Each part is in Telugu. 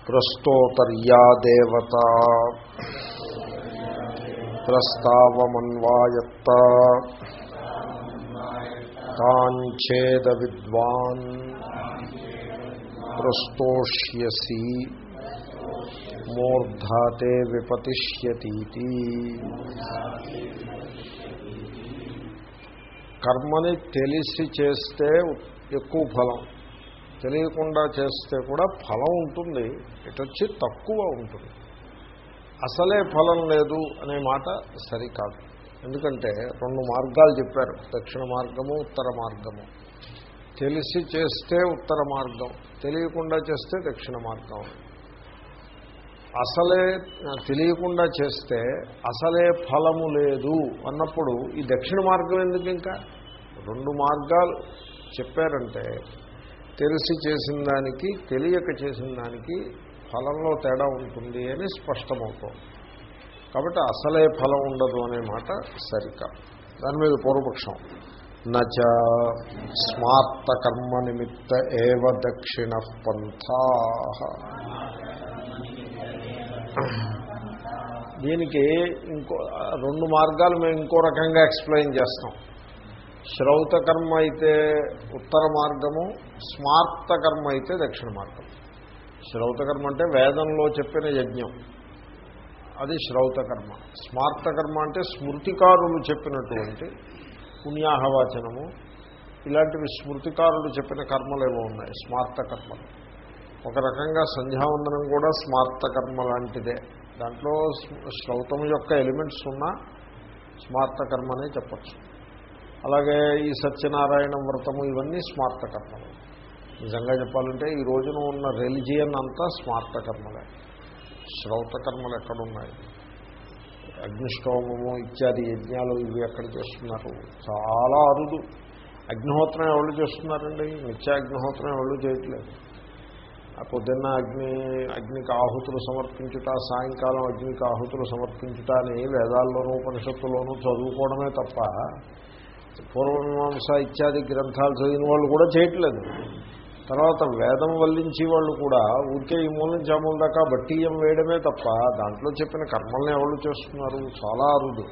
ప్రస్తోతర్యా దేవత ప్రస్తావమన్వాయత్త తాంచేద విద్వాన్ ప్రస్తోష్యసి మూర్ధాతే విపతిష్యతీతి. కర్మని తెలిసి చేస్తే ఎక్కువ ఫలం, తెలియకుండా చేస్తే కూడా ఫలం ఉంటుంది, ఇటొచ్చి తక్కువ ఉంటుంది. అసలే ఫలం లేదు అనే మాట సరికాదు. ఎందుకంటే రెండు మార్గాలు చెప్పారు, దక్షిణ మార్గము ఉత్తర మార్గము. తెలిసి చేస్తే ఉత్తర మార్గం, తెలియకుండా చేస్తే దక్షిణ మార్గం. అసలే తెలియకుండా చేస్తే అసలే ఫలము లేదు అన్నప్పుడు ఈ దక్షిణ మార్గం ఎందుకు? ఇంకా రెండు మార్గాలు చెప్పారంటే తెలిసి చేసిన దానికి తెలియక చేసిన దానికి ఫలంలో తేడా ఉంటుంది అని స్పష్టమవుతుంది. కాబట్టి అసలే ఫలం ఉండదు అనే మాట సరికాదు. దాని మీద పూర్వపక్షం, నచ స్మార్త కర్మ నిమిత్త ఏవ దక్షిణ పంథా. దీనికి రెండు మార్గాలు మేము ఇంకో రకంగా ఎక్స్ప్లెయిన్ చేస్తాం. శ్రౌత కర్మ అయితే ఉత్తర మార్గము, స్మార్త కర్మ అయితే దక్షిణ మార్గం. శ్రౌత కర్మ అంటే వేదంలో చెప్పిన యజ్ఞం, అది శ్రౌత కర్మ. స్మార్త కర్మ అంటే స్మృతికారులు చెప్పినటువంటి పుణ్యాహవాచనము, ఇలాంటివి స్మృతికారులు చెప్పిన కర్మలు ఏవో ఉన్నాయి, స్మార్త కర్మలు. ఒక రకంగా సంధ్యావందనం కూడా స్మార్త కర్మ లాంటిదే. దాంట్లో శ్రౌతం యొక్క ఎలిమెంట్స్ ఉన్న స్మార్త కర్మనే చెప్పచ్చు. అలాగే ఈ సత్యనారాయణ వ్రతము ఇవన్నీ స్మార్త కర్మలు. నిజంగా చెప్పాలంటే ఈ రోజున ఉన్న రిలిజియన్ అంతా స్మార్త కర్మలే. శ్రౌత కర్మలు ఎక్కడున్నాయి? అగ్నిష్టోమము ఇత్యాది యజ్ఞాలు ఇవి ఎక్కడ చేస్తున్నారు? చాలా అరుదు. అగ్నిహోత్రం ఎవరు చేస్తున్నారండి? నిత్యాగ్నిహోత్రం ఎవరు చేయట్లేదు. పొద్దున్న అగ్నికి ఆహుతులు సమర్పించుట, సాయంకాలం అగ్నికి ఆహుతులు సమర్పించుట అని వేదాల్లోనూ ఉపనిషత్తుల్లోనూ చదువుకోవడమే తప్ప పూర్వమీమాంస ఇత్యాది గ్రంథాలు చదివిన వాళ్ళు కూడా చేయట్లేదు. తర్వాత వేదం వల్లించే వాళ్ళు కూడా ఊరికే ఈ మూల నుంచి ఆ మూల దాకా బట్టీయం వేయడమే తప్ప దాంట్లో చెప్పిన కర్మల్ని ఎవరు చేస్తున్నారు? చాలా అరుదు.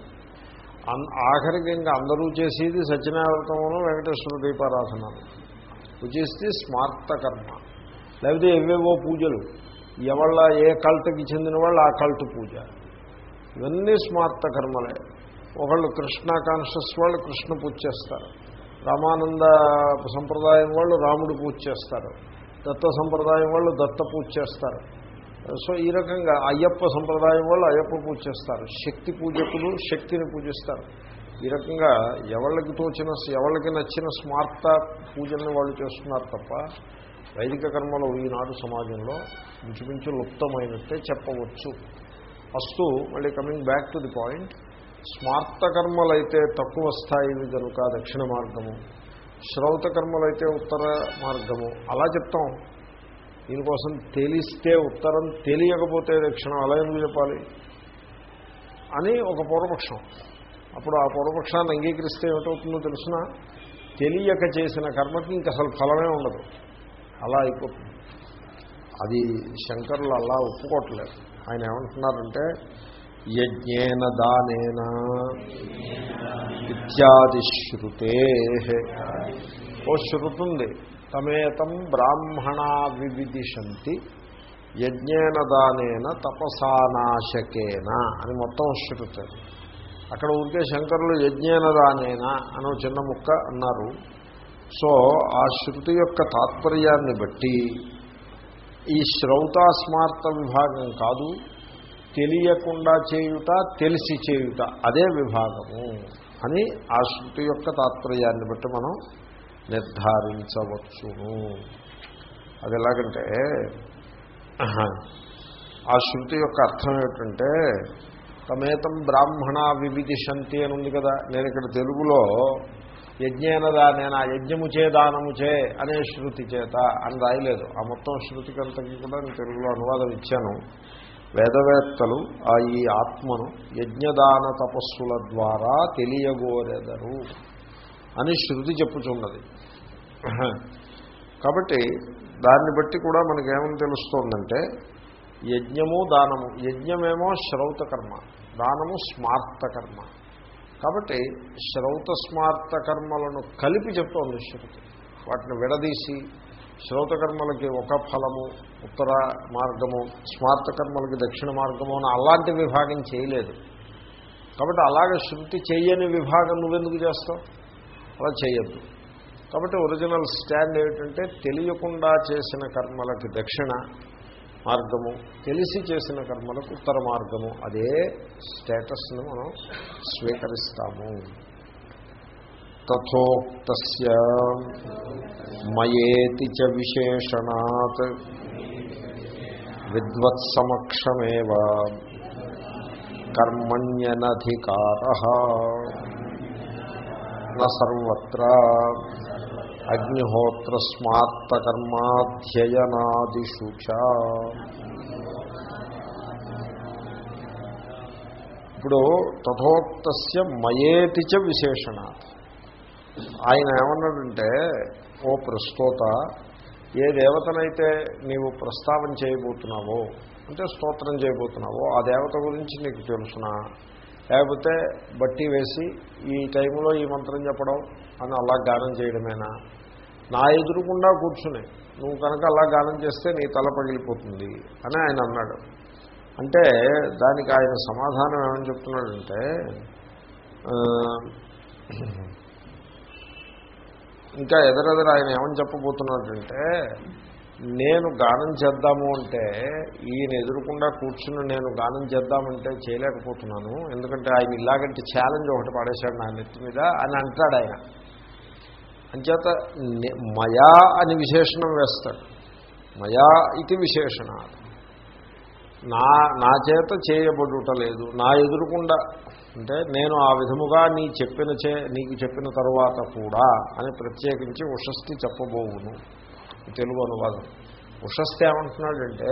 ఆఖరికి ఇంకా అందరూ చేసేది సత్యనారాయణ వెంకటేశ్వర దీపారాధనలు, పూజిస్తే స్మార్త కర్మ. లేకపోతే ఏవేవో పూజలు, ఎవళ్ళ ఏ కల్ట్కి చెందిన వాళ్ళు ఆ కల్ట్ పూజ, ఇవన్నీ స్మార్త కర్మలే. ఒకళ్ళు కృష్ణ కాన్షియస్ వాళ్ళు కృష్ణ పూజ చేస్తారు, రామానంద సంప్రదాయం వాళ్ళు రాముడు పూజ చేస్తారు, దత్త సంప్రదాయం వాళ్ళు దత్త పూజ చేస్తారు. సో ఈ రకంగా అయ్యప్ప సంప్రదాయం వాళ్ళు అయ్యప్ప పూజ చేస్తారు, శక్తి పూజకులు శక్తిని పూజిస్తారు. ఈ రకంగా ఎవళ్ళకి నచ్చిన స్మార్త పూజల్ని వాళ్ళు చేస్తున్నారు తప్ప వైదిక కర్మలు ఈనాడు సమాజంలో ఇంచుమించు లుప్తమైనట్టే చెప్పవచ్చు. ఫస్ట్ మళ్ళీ coming back to the point, స్మార్త కర్మలైతే తక్కువ స్థాయివి కనుక దక్షిణ మార్గము, శ్రౌత కర్మలైతే ఉత్తర మార్గము అలా చెప్తాం. దీనికోసం తెలిస్తే ఉత్తరం, తెలియకపోతే దక్షిణం అలా ఎందుకు చెప్పాలి అని ఒక పూర్వపక్షం. అప్పుడు ఆ పూర్వపక్షాన్ని అంగీకరిస్తే ఏమిటవుతుందో తెలుసిన, తెలియక చేసిన కర్మకి ఇంక అసలు ఫలమే ఉండదు, అలా అయిపోతుంది. అది శంకరులు అలా ఒప్పుకోవట్లేదు. ఆయన ఏమంటున్నారంటే యజ్ఞేన దానేన ఇత్యాది శృతే. ఓ శృతుంది, తమేతం బ్రాహ్మణా వివిదిశంతి యజ్ఞేన దానేన తపసానాశకేన అని మొత్తం శృతి. అక్కడ ఊరికే శంకరులు యజ్ఞేన దానేన అని చిన్న ముక్క అన్నారు. సో ఆ శృతి యొక్క తాత్పర్యాన్ని బట్టి ఈ శ్రౌతాస్మార్త విభాగం కాదు, తెలియకుండా చేయుట తెలిసి చేయుట అదే విభాగము అని ఆ శృతి యొక్క తాత్పర్యాన్ని బట్టి మనం నిర్ధారించవచ్చును. అది ఎలాగంటే ఆ శృతి యొక్క అర్థం ఏమిటంటే తమేతం బ్రాహ్మణ వివిదిశంతి అని ఉంది కదా. నేను ఇక్కడ తెలుగులో యజ్ఞేన దానేనా యజ్ఞము చే దానము చే అనే శృతి చేత అని రాయలేదు. ఆ మొత్తం శృతికంతకి కూడా నేను తెలుగులో అనువాదం ఇచ్చాను. వేదవేత్తలు ఈ ఆత్మను యజ్ఞదాన తపస్సుల ద్వారా తెలియగోరెదరు అని శృతి చెప్పుచున్నది. కాబట్టి దాన్ని బట్టి కూడా మనకేమని తెలుస్తోందంటే యజ్ఞము దానము. యజ్ఞమేమో శ్రౌత కర్మ, దానము స్మార్త కర్మ. కాబట్టి శ్రౌత స్మార్త కర్మలను కలిపి చెప్తోంది శృతి. వాటిని విడదీసి శ్రౌత కర్మలకి ఒక ఫలము ఉత్తర మార్గము, స్మార్త కర్మలకి దక్షిణ మార్గము అని అలాంటి విభాగం చేయలేదు. కాబట్టి అలాగే శృతి చెయ్యని విభాగం నువ్వెందుకు చేస్తావు? అలా చేయొద్దు. కాబట్టి ఒరిజినల్ స్టాండ్ ఏమిటంటే తెలియకుండా చేసిన కర్మలకి దక్షిణ మార్గము, తెలిసి చేసిన కర్మలకు ఉత్తర మార్గము. అదే స్టేటస్ను మనం స్వీకరిస్తాము. తథోక్తస్య మయేతి చ విశేషణాత్ విద్వత్సమక్షమేవ కర్మణ్యనధికారః న సర్వత్ర అగ్నిహోత్ర స్మార్త కర్మాధ్యయనాదిషు చ. ఇప్పుడు తథోక్తస్య మయేతి చ విశేషణాత్ ఆయన ఏమన్నాడంటే, ఓ ప్రస్తోత, ఏ దేవతనైతే నీవు ప్రస్తావన చేయబోతున్నావో అంటే స్తోత్రం చేయబోతున్నావో ఆ దేవత గురించి నీకు తెలుసునా, లేకపోతే బట్టి వేసి ఈ టైంలో ఈ మంత్రం చెప్పడం అని అలా గానం చేయడమేనా? నా ఎదురుకుండా కూర్చుని నువ్వు కనుక అలా గానం చేస్తే నీ తల పగిలిపోతుంది అని ఆయన అన్నాడు. అంటే దానికి ఆయన సమాధానం ఏమని చెప్తున్నాడంటే, ఇంకా ఎదరెదర ఆయన ఏమని చెప్పబోతున్నాడంటే, నేను గానం చేద్దాము అంటే ఈయన ఎదురుకుండా కూర్చుని నేను గానం చేద్దామంటే చేయలేకపోతున్నాను, ఎందుకంటే ఆయన ఇలాగంటే ఛాలెంజ్ ఒకటి పడేశాడు నా నెత్తి మీద అని అంటాడు ఆయన. అంచేత మయా అని విశేషణం వేస్తాడు. మయా ఇది విశేషణ, నా చేత చేయబడుటలేదు, నా ఎదురుకుండా అంటే నేను ఆ విధముగా నీకు చెప్పిన తరువాత కూడా అని ప్రత్యేకించి ఉషస్థి చెప్పబోవును. తెలుగు అనువాదం. ఉషస్థి ఏమంటున్నాడంటే,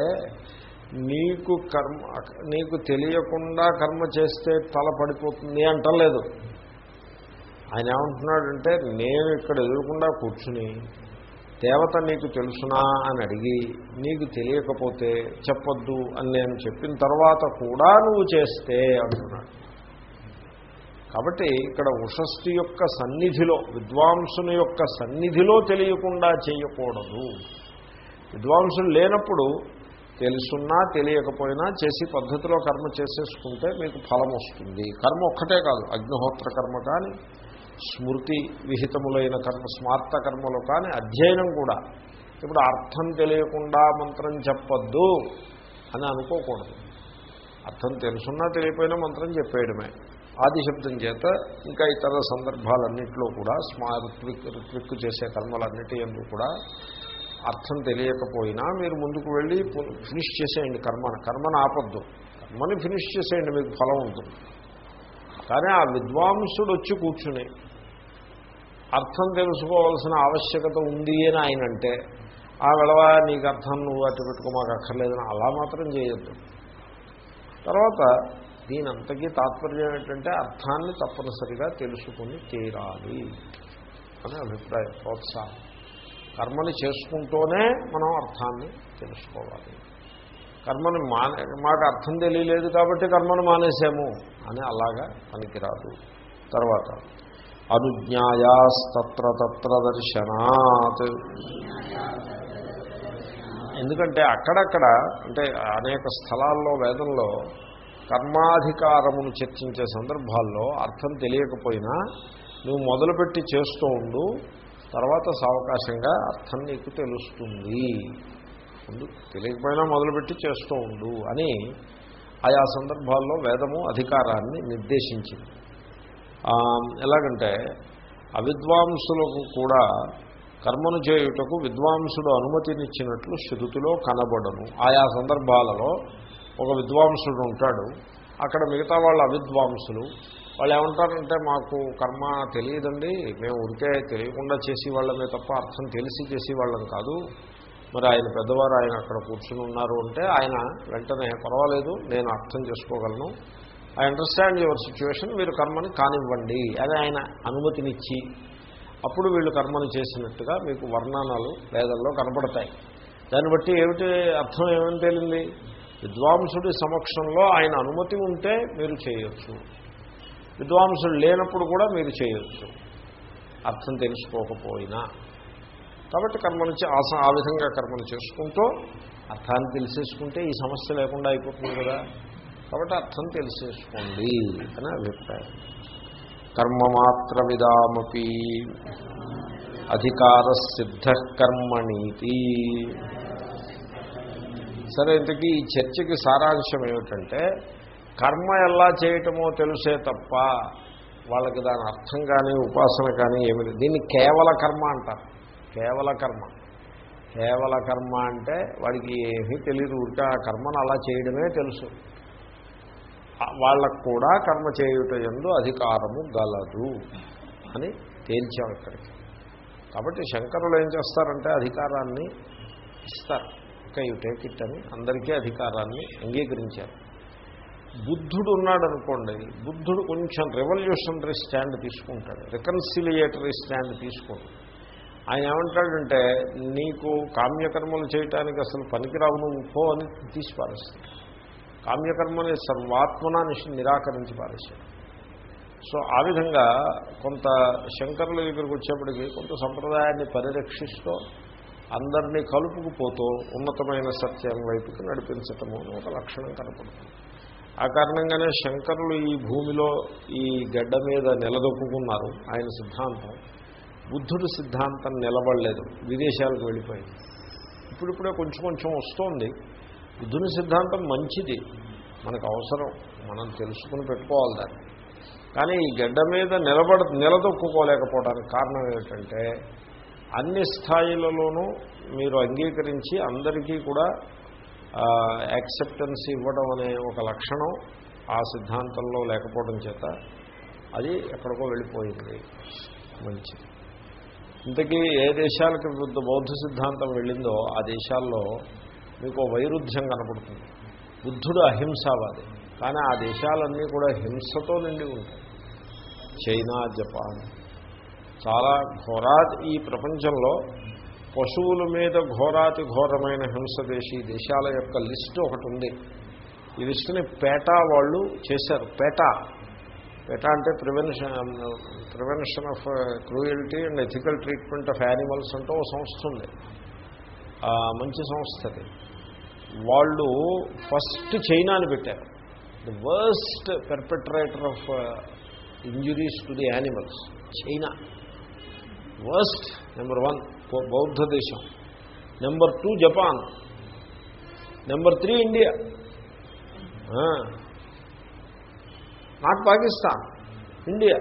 నీకు తెలియకుండా కర్మ చేస్తే తల పడిపోతుంది అంటలేదు. ఆయన ఏమంటున్నాడంటే, నేను ఇక్కడ ఎదురుకుండా కూర్చుని దేవత నీకు తెలుసునా అని అడిగి నీకు తెలియకపోతే చెప్పొద్దు అని నేను చెప్పిన తర్వాత కూడా నువ్వు చేస్తే అంటున్నాడు. కాబట్టి ఇక్కడ ఉషస్థి యొక్క సన్నిధిలో, విద్వాంసుని యొక్క సన్నిధిలో తెలియకుండా చేయకూడదు. విద్వాంసులు లేనప్పుడు తెలుసున్నా తెలియకపోయినా చేసి పద్ధతిలో కర్మ చేసేసుకుంటే మీకు ఫలం వస్తుంది. కర్మ ఒక్కటే కాదు, అగ్నిహోత్ర కర్మ కానీ స్మృతి విహితములైన కర్మ స్మార్త కర్మలు కానీ అధ్యయనం కూడా. ఇప్పుడు అర్థం తెలియకుండా మంత్రం చెప్పొద్దు అని అనుకోకూడదు. అర్థం తెలుసున్నా తెలియపోయినా మంత్రం చెప్పేయడమే. ఆదిశబ్దం చేత ఇంకా ఇతర సందర్భాలన్నింటిలో కూడా ఋత్విక్కు చేసే కర్మలన్నిటి ఎందుకు కూడా అర్థం తెలియకపోయినా మీరు ముందుకు వెళ్ళి ఫినిష్ చేసేయండి. కర్మను ఆపొద్దు, కర్మని ఫినిష్ చేసేయండి, మీకు ఫలం ఉంటుంది. కానీ ఆ విద్వాంసుడు వచ్చి కూర్చుని అర్థం తెలుసుకోవాల్సిన ఆవశ్యకత ఉంది అని ఆయన అంటే, ఆ వెళవా నీకు అర్థం నువ్వు అటు పెట్టుకో మాకు అక్కర్లేదని అలా మాత్రం చేయొద్దు. తర్వాత దీనంతకీ తాత్పర్యం ఏంటంటే అర్థాన్ని తప్పనిసరిగా తెలుసుకుని తీరాలి అనే అభిప్రాయం, ప్రోత్సాహం. కర్మని చేసుకుంటూనే మనం అర్థాన్ని తెలుసుకోవాలి. కర్మని మాకు అర్థం తెలియలేదు కాబట్టి కర్మను మానేసాము అని అలాగా పనికిరాదు. తర్వాత అనుజ్ఞాయాస్తత్ర తత్ర దర్శనాత్. ఎందుకంటే అక్కడక్కడ అంటే అనేక స్థలాల్లో వేదంలో కర్మాధికారమును చర్చించే సందర్భాల్లో అర్థం తెలియకపోయినా నువ్వు మొదలుపెట్టి చేస్తూ ఉండు, తర్వాత సావకాశంగా అర్థం నీకు తెలుస్తుంది. తెలియకపోయినా మొదలుపెట్టి చేస్తూ ఉండు అని ఆయా సందర్భాల్లో వేదము అధికారాన్ని నిర్దేశించింది. ఎలాగంటే అవిద్వాంసులకు కూడా కర్మను చేయుటకు విద్వాంసుడు అనుమతినిచ్చినట్లు శృతిలో కనబడను. ఆయా సందర్భాలలో ఒక విద్వాంసుడు ఉంటాడు, అక్కడ మిగతా వాళ్ళు అవిద్వాంసులు. వాళ్ళు ఏమంటారంటే మాకు కర్మ తెలియదండి, మేము ఉరికే తెలియకుండా చేసేవాళ్ళమే తప్ప అర్థం తెలిసి చేసేవాళ్ళం కాదు. మరి ఆయన పెద్దవారు, ఆయన అక్కడ కూర్చుని ఉన్నారు అంటే ఆయన వెంటనే పర్వాలేదు నేను అర్థం చేసుకోగలను, ఐ అండర్స్టాండ్ యువర్ సిచ్యువేషన్, మీరు కర్మని కానివ్వండి అని ఆయన అనుమతినిచ్చి అప్పుడు వీళ్ళు కర్మను చేసినట్టుగా మీకు వర్ణనాలు వేదంలో కనపడతాయి. దాన్ని బట్టి ఏమిటి అర్థం ఏమని తేలింది? విద్వాంసుడి సమక్షంలో ఆయన అనుమతి ఉంటే మీరు చేయొచ్చు, విద్వాంసుడు లేనప్పుడు కూడా మీరు చేయొచ్చు, అర్థం తెలుసుకోకపోయినా. కాబట్టి కర్మను ఆ విధంగా కర్మను చేసుకుంటూ అర్థాన్ని తెలిసేసుకుంటే ఈ సమస్య లేకుండా అయిపోతుంది కదా. కాబట్టి అర్థం తెలిసేసుకోండి అని అభిప్రాయం. కర్మమాత్ర విదామపి అధికార సిద్ధ కర్మణీతి. సరే, ఇంతకీ ఈ చర్చకి సారాంశం ఏమిటంటే, కర్మ ఎలా చేయటమో తెలిసే తప్ప వాళ్ళకి దాని అర్థం కానీ ఉపాసన కానీ ఏమి లేదు. దీన్ని కేవల కర్మ అంటారు. కేవల కర్మ. కేవల కర్మ అంటే వాడికి ఏమీ తెలియదు, ఊరికే ఆ కర్మను అలా చేయడమే తెలుసు. వాళ్ళకు కూడా కర్మ చేయుట యందు అధికారము గలదు అని తేల్చాం ఇక్కడికి. కాబట్టి శంకరులు ఏం చేస్తారంటే అధికారాన్ని ఇస్తారు. ఓకే, యూ టేక్ ఇట్ అని అందరికీ అధికారాన్ని అంగీకరించారు. బుద్ధుడు ఉన్నాడు అనుకోండి, బుద్ధుడు కొంచెం రెవల్యూషనరీ స్టాండ్ తీసుకుంటాడు, రికన్సిలియేటరీ స్టాండ్ తీసుకుంటాడు. ఆయన ఏమంటాడంటే, నీకు కామ్యకర్మలు చేయటానికి అసలు పనికిరావు, నువ్వు పో అని తీసి పారేస్తాడు. కామ్యకర్మని సర్వాత్మన నిరాకరించి పారేశాడు. సో ఆ విధంగా కొంత శంకరుల దగ్గరికి వచ్చేప్పటికీ కొంత సంప్రదాయాన్ని పరిరక్షిస్తూ అందరినీ కలుపుకుపోతూ ఉన్నతమైన సత్యం వైపుకి నడిపించటము అని ఒక లక్షణం కనపడుతుంది. ఆ కారణంగానే శంకరులు ఈ భూమిలో ఈ గడ్డ మీద నిలదొక్కున్నారు. ఆయన సిద్ధాంతం, బుద్ధుడి సిద్ధాంతం నిలబడలేదు, విదేశాలకు వెళ్ళిపోయింది. ఇప్పుడిప్పుడే కొంచెం కొంచెం వస్తోంది. బుద్ధుని సిద్ధాంతం మంచిది, మనకు అవసరం, మనం తెలుసుకుని పెట్టుకోవాలి దాన్ని. కానీ ఈ గడ్డ మీద నిలదొక్కుకోలేకపోవడానికి కారణం ఏమిటంటే, అన్ని స్థాయిలలోనూ మీరు అంగీకరించి అందరికీ కూడా యాక్సెప్టెన్స్ ఇవ్వడం అనే ఒక లక్షణం ఆ సిద్ధాంతంలో లేకపోవడం చేత అది ఎక్కడికో వెళ్ళిపోయింది. మంచిది. ఇంతకీ ఏ దేశాలకు బౌద్ధ సిద్ధాంతం వెళ్ళిందో ఆ దేశాల్లో మీకు వైరుధ్యం కనపడుతుంది. బుద్ధుడు అహింసావాది, కానీ ఆ దేశాలన్నీ కూడా హింసతో నిండి ఉంటాయి. చైనా, జపాన్ చాలా ఈ ప్రపంచంలో పశువుల మీద ఘోరాతి ఘోరమైన హింస దేశాల యొక్క లిస్టు ఒకటి ఉంది. ఈ లిస్టుని పేటా వాళ్ళు చేశారు. పేటా అంటే prevention of cruelty and ethical treatment of animals అంటూ ఒక సంస్థ ఉంది, మంచి సంస్థ అది. వాళ్ళు ఫస్ట్ చైనాని పెట్టారు. The worst perpetrator of injuries to the animals China. Worst number 1 బౌద్ధ దేశం, number 2 Japan, number 3 India. Not Pakistan, India.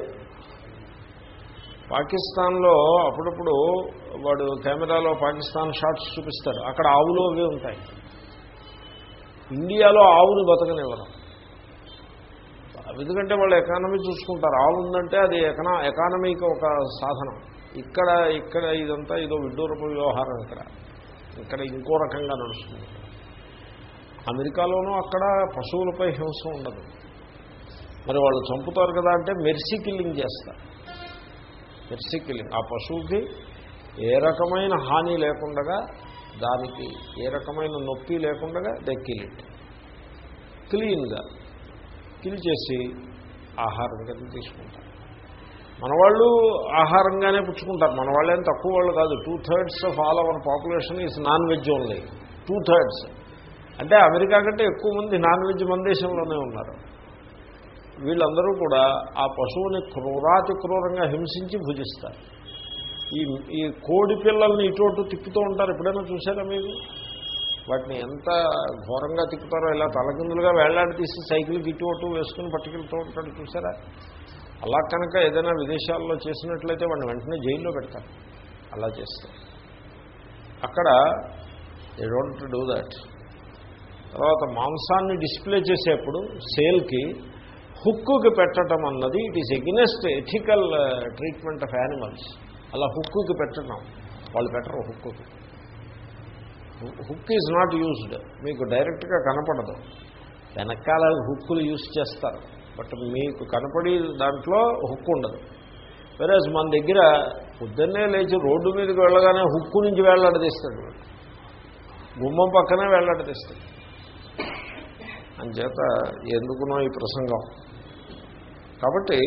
పాకిస్తాన్లో అప్పుడప్పుడు వాడు కెమెరాలో పాకిస్తాన్ షాట్స్ చూపిస్తాడు, అక్కడ ఆవులు అవి ఉంటాయి. ఇండియాలో ఆవుని బతకనివ్వరు, ఎందుకంటే వాళ్ళు ఎకానమీ చూసుకుంటారు. ఆవు ఉందంటే అది ఎకానమీకి ఒక సాధనం. ఇక్కడ ఇదంతా ఇదో విడ్డూరపు వ్యవహారం. ఇక్కడ ఇంకో రకంగా నడుస్తుంది. అమెరికాలోనూ అక్కడ పశువులపై హింస ఉండదు. మరి వాళ్ళు చంపుతారు కదా అంటే మెర్సీ కిల్లింగ్ చేస్తారు. మెర్సీ కిల్లింగ్, ఆ పశువుకి ఏ రకమైన హాని లేకుండా, దానికి ఏ రకమైన నొప్పి లేకుండా దే కిల్ ఇట్, క్లీన్గా కిల్ చేసి ఆహారం కింద తీసుకుంటారు. మనవాళ్ళు ఆహారంగానే పుచ్చుకుంటారు. మన వాళ్ళేం తక్కువ వాళ్ళు కాదు. 2/3 of all our population is non veg only. 2/3 అంటే అమెరికా కంటే ఎక్కువ మంది నాన్ వెజ్ మన దేశంలోనే ఉన్నారు. వీళ్ళందరూ కూడా ఆ పశువుని క్రూరాతి క్రూరంగా హింసించి భుజిస్తారు. ఈ కోడి పిల్లల్ని ఇటు తిప్పుతూ ఉంటారు. ఎప్పుడైనా చూసారా మీరు? వాటిని ఎంత ఘోరంగా తిప్పుతారో, ఇలా తలకిందులుగా వేళ్లాడి తీసి సైకిల్కి ఇటు వేసుకుని పట్టుకెళ్తూ ఉంటాడు, చూసారా? అలా కనుక ఏదైనా విదేశాల్లో చేసినట్లయితే వాడిని వెంటనే జైల్లో పెడతారు. అలా చేస్తారు అక్కడ. They don't do that. తర్వాత మాంసాన్ని డిస్ప్లే చేసేప్పుడు సేల్కి హుక్కుకి పెట్టడం అన్నది it is against ethical treatment of animals. అలా హుక్కుకి పెట్టడం వాళ్ళు పెట్టరు. Hook is not used. మీకు డైరెక్ట్గా కనపడదు, వెనకాల హుక్కులు యూజ్ చేస్తారు, బట్ మీకు కనపడి దాంట్లో హుక్ ఉండదు. వేరేజ్ మన దగ్గర పొద్దున్నే లేచి రోడ్డు మీదకి వెళ్ళగానే హుక్కు నుంచి వేళ్లాడదీస్తాడు, గుమ్మం పక్కనే వేళ్లాడదీస్తాడు. అంచేత ఎందుకునో ఈ ప్రసంగం. కాబట్టి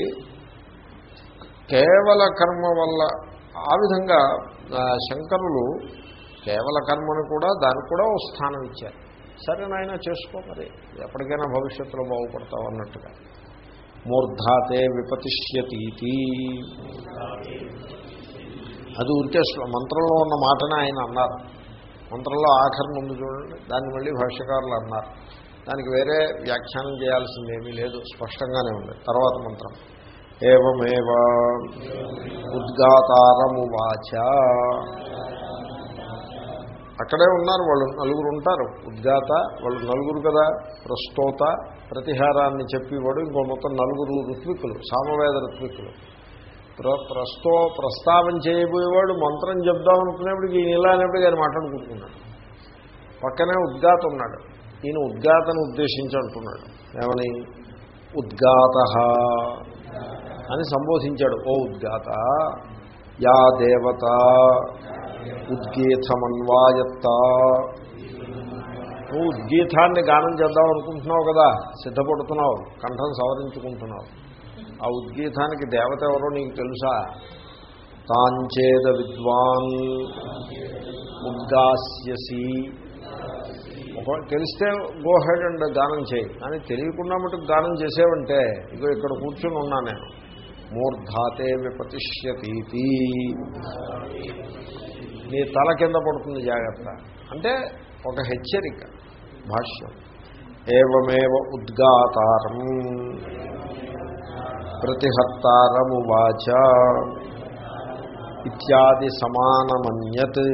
కేవల కర్మ వల్ల ఆ విధంగా శంకరులు కేవల కర్మను కూడా దానికి కూడా ఓ స్థానం ఇచ్చారు. సరే నాయన చేసుకో, మరి ఎప్పటికైనా భవిష్యత్తులో బాగుపడతావు అన్నట్టుగా. మూర్ధాతే విపతిష్యతీతి, అది ఊరికే మంత్రంలో ఉన్న మాటనే ఆయన అన్నారు. మంత్రంలో ఆఖరి ముందు చూడండి, దాన్ని మళ్ళీ భాష్యకారులు అన్నారు. దానికి వేరే వ్యాఖ్యానం చేయాల్సిందేమీ లేదు, స్పష్టంగానే ఉంది. తర్వాత మంత్రం ఏవమేవ ఉద్గాతారమువాచ, అక్కడే ఉన్నారు వాళ్ళు, నలుగురు ఉంటారు. ఉద్గాత వాళ్ళు నలుగురు కదా, ప్రస్తోత ప్రతిహారాన్ని చెప్పేవాడు, ఇంకో మొత్తం నలుగురు ఋత్వికులు, సామవేద ఋత్వికులు. ప్రస్తావన చేయబోయేవాడు మంత్రం చెప్దామనుకునేప్పటికి ఈయన ఇలా అనేప్పటికీ ఆయన మాట్లాడుకుంటున్నాడు. పక్కనే ఉద్గాత ఉన్నాడు. ఈయన ఉద్గాతను ఉద్దేశించి అంటున్నాడు, ఏమని ఉద్గాత అని సంబోధించాడు. ఓ ఉద్గాత, యా దేవత ఉద్గీతమన్వాయత్త, నువ్వు ఉద్గీతాన్ని గానం చేద్దాం అనుకుంటున్నావు కదా, సిద్ధపడుతున్నావు, కంఠం సవరించుకుంటున్నావు. ఆ ఉద్గీతానికి దేవత ఎవరో నీకు తెలుసా? తాంచేద విద్వాన్ ఉద్గాస్యసి. ఒకవేళ తెలిస్తే గో హెడ్ అండ్ గానం చేయి, కానీ తెలియకుండా మటుకు గానం చేసేవంటే ఇగో ఇక్కడ కూర్చొని ఉన్నా నేను. మూర్ధాతే విపతిష్యతీతి, నీ తల కింద పడుతుంది జాగ్రత్త అంటే ఒక హెచ్చరిక. భాష్యం ఏవమేవ ఉద్గాతారం ప్రతిహర్తారమువాచ ఇత్యాది సమానమన్యత్.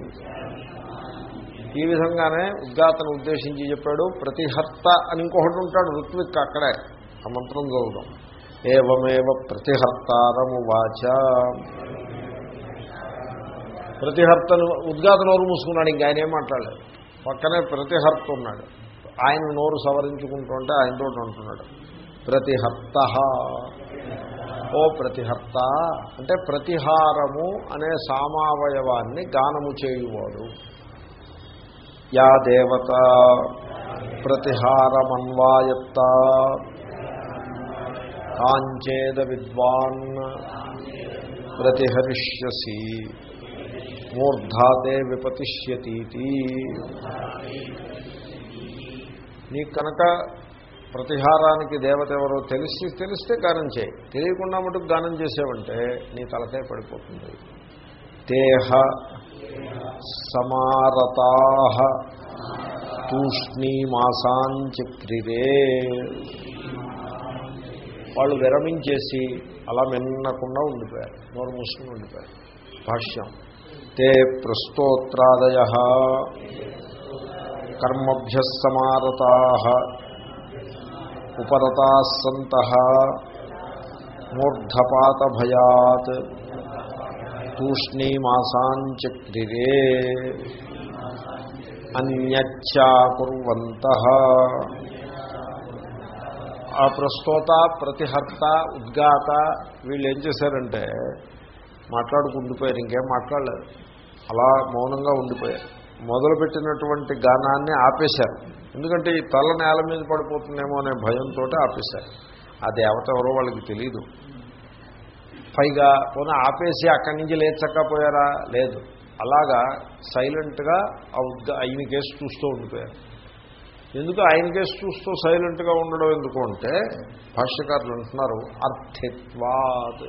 ఈ విధంగానే ఉద్గాతను ఉద్దేశించి చెప్పాడు. ప్రతిహర్త అని ఇంకొకటి ఉంటాడు ఋత్విక్, అక్కడే ఆ మంత్రం చదువుదాం. ఏవమేవ ప్రతిహర్తారమువాచ, ప్రతిహర్తను ఉద్గాత నోరు మూసుకున్నాడు, ఇంక ఆయన ఏం మాట్లాడలేదు. పక్కనే ప్రతిహర్త ఉన్నాడు, ఆయన నోరు సవరించుకుంటుంటే ఆయనతో అంటున్నాడు ప్రతిహర్త. ఓ ప్రతిహర్త అంటే ప్రతిహారము అనే సామావయవాన్ని గానము చేయువాడు. యా దేవత ప్రతిహారమన్వాయత్త కాంచేద విద్వాన్ ప్రతిహరిష్యసి మూర్ధాతే విపతిష్యతీతి. నీకు కనుక ప్రతిహారానికి దేవత ఎవరో తెలిస్తే గానం చేయి, తెలియకుండా మటుకు గానం చేసేవంటే నీ తలకే పడిపోతుంది. తేహ సమారతాః తూష్ణీమాసాంచక్రిరే, వాళ్ళు విరమించేసి అలా మిన్నకుండా ఉండిపోయారు, నోరు మూసుకుని ఉండిపోయారు. భాష్యం తే ప్రస్తోత్రాదయః కర్మభ్యః సమారతాః ఉపరతాః సంతః మూర్ధపాతభయాత్ తూష్ణీమాసాంచక్రిరే అన్యచ్చాకుర్వంతః. ఆ ప్రస్తోత ప్రతిహర్త ఉద్గాత వీళ్ళు ఏం చేశారంటే మాట్లాడుకుండిపోయారు, ఇంకేం మాట్లాడలేదు, అలా మౌనంగా ఉండిపోయారు. మొదలుపెట్టినటువంటి గానాన్ని ఆపేశారు. ఎందుకంటే ఈ తల నేల మీద పడిపోతుందేమో అనే భయంతో ఆపేశారు. ఆ దేవత ఎవరో వాళ్ళకి తెలియదు. పైగా పోనీ ఆపేసి అక్కడి నుంచి లేచక్కపోయారా? లేదు, అలాగా సైలెంట్గా ఆయన కేసు చూస్తూ ఉండిపోయారు. ఎందుకు ఆయన కేసు చూస్తూ సైలెంట్గా ఉండడం ఎందుకు అంటే భాష్యకారులు అంటున్నారు అర్థిత్వాత్,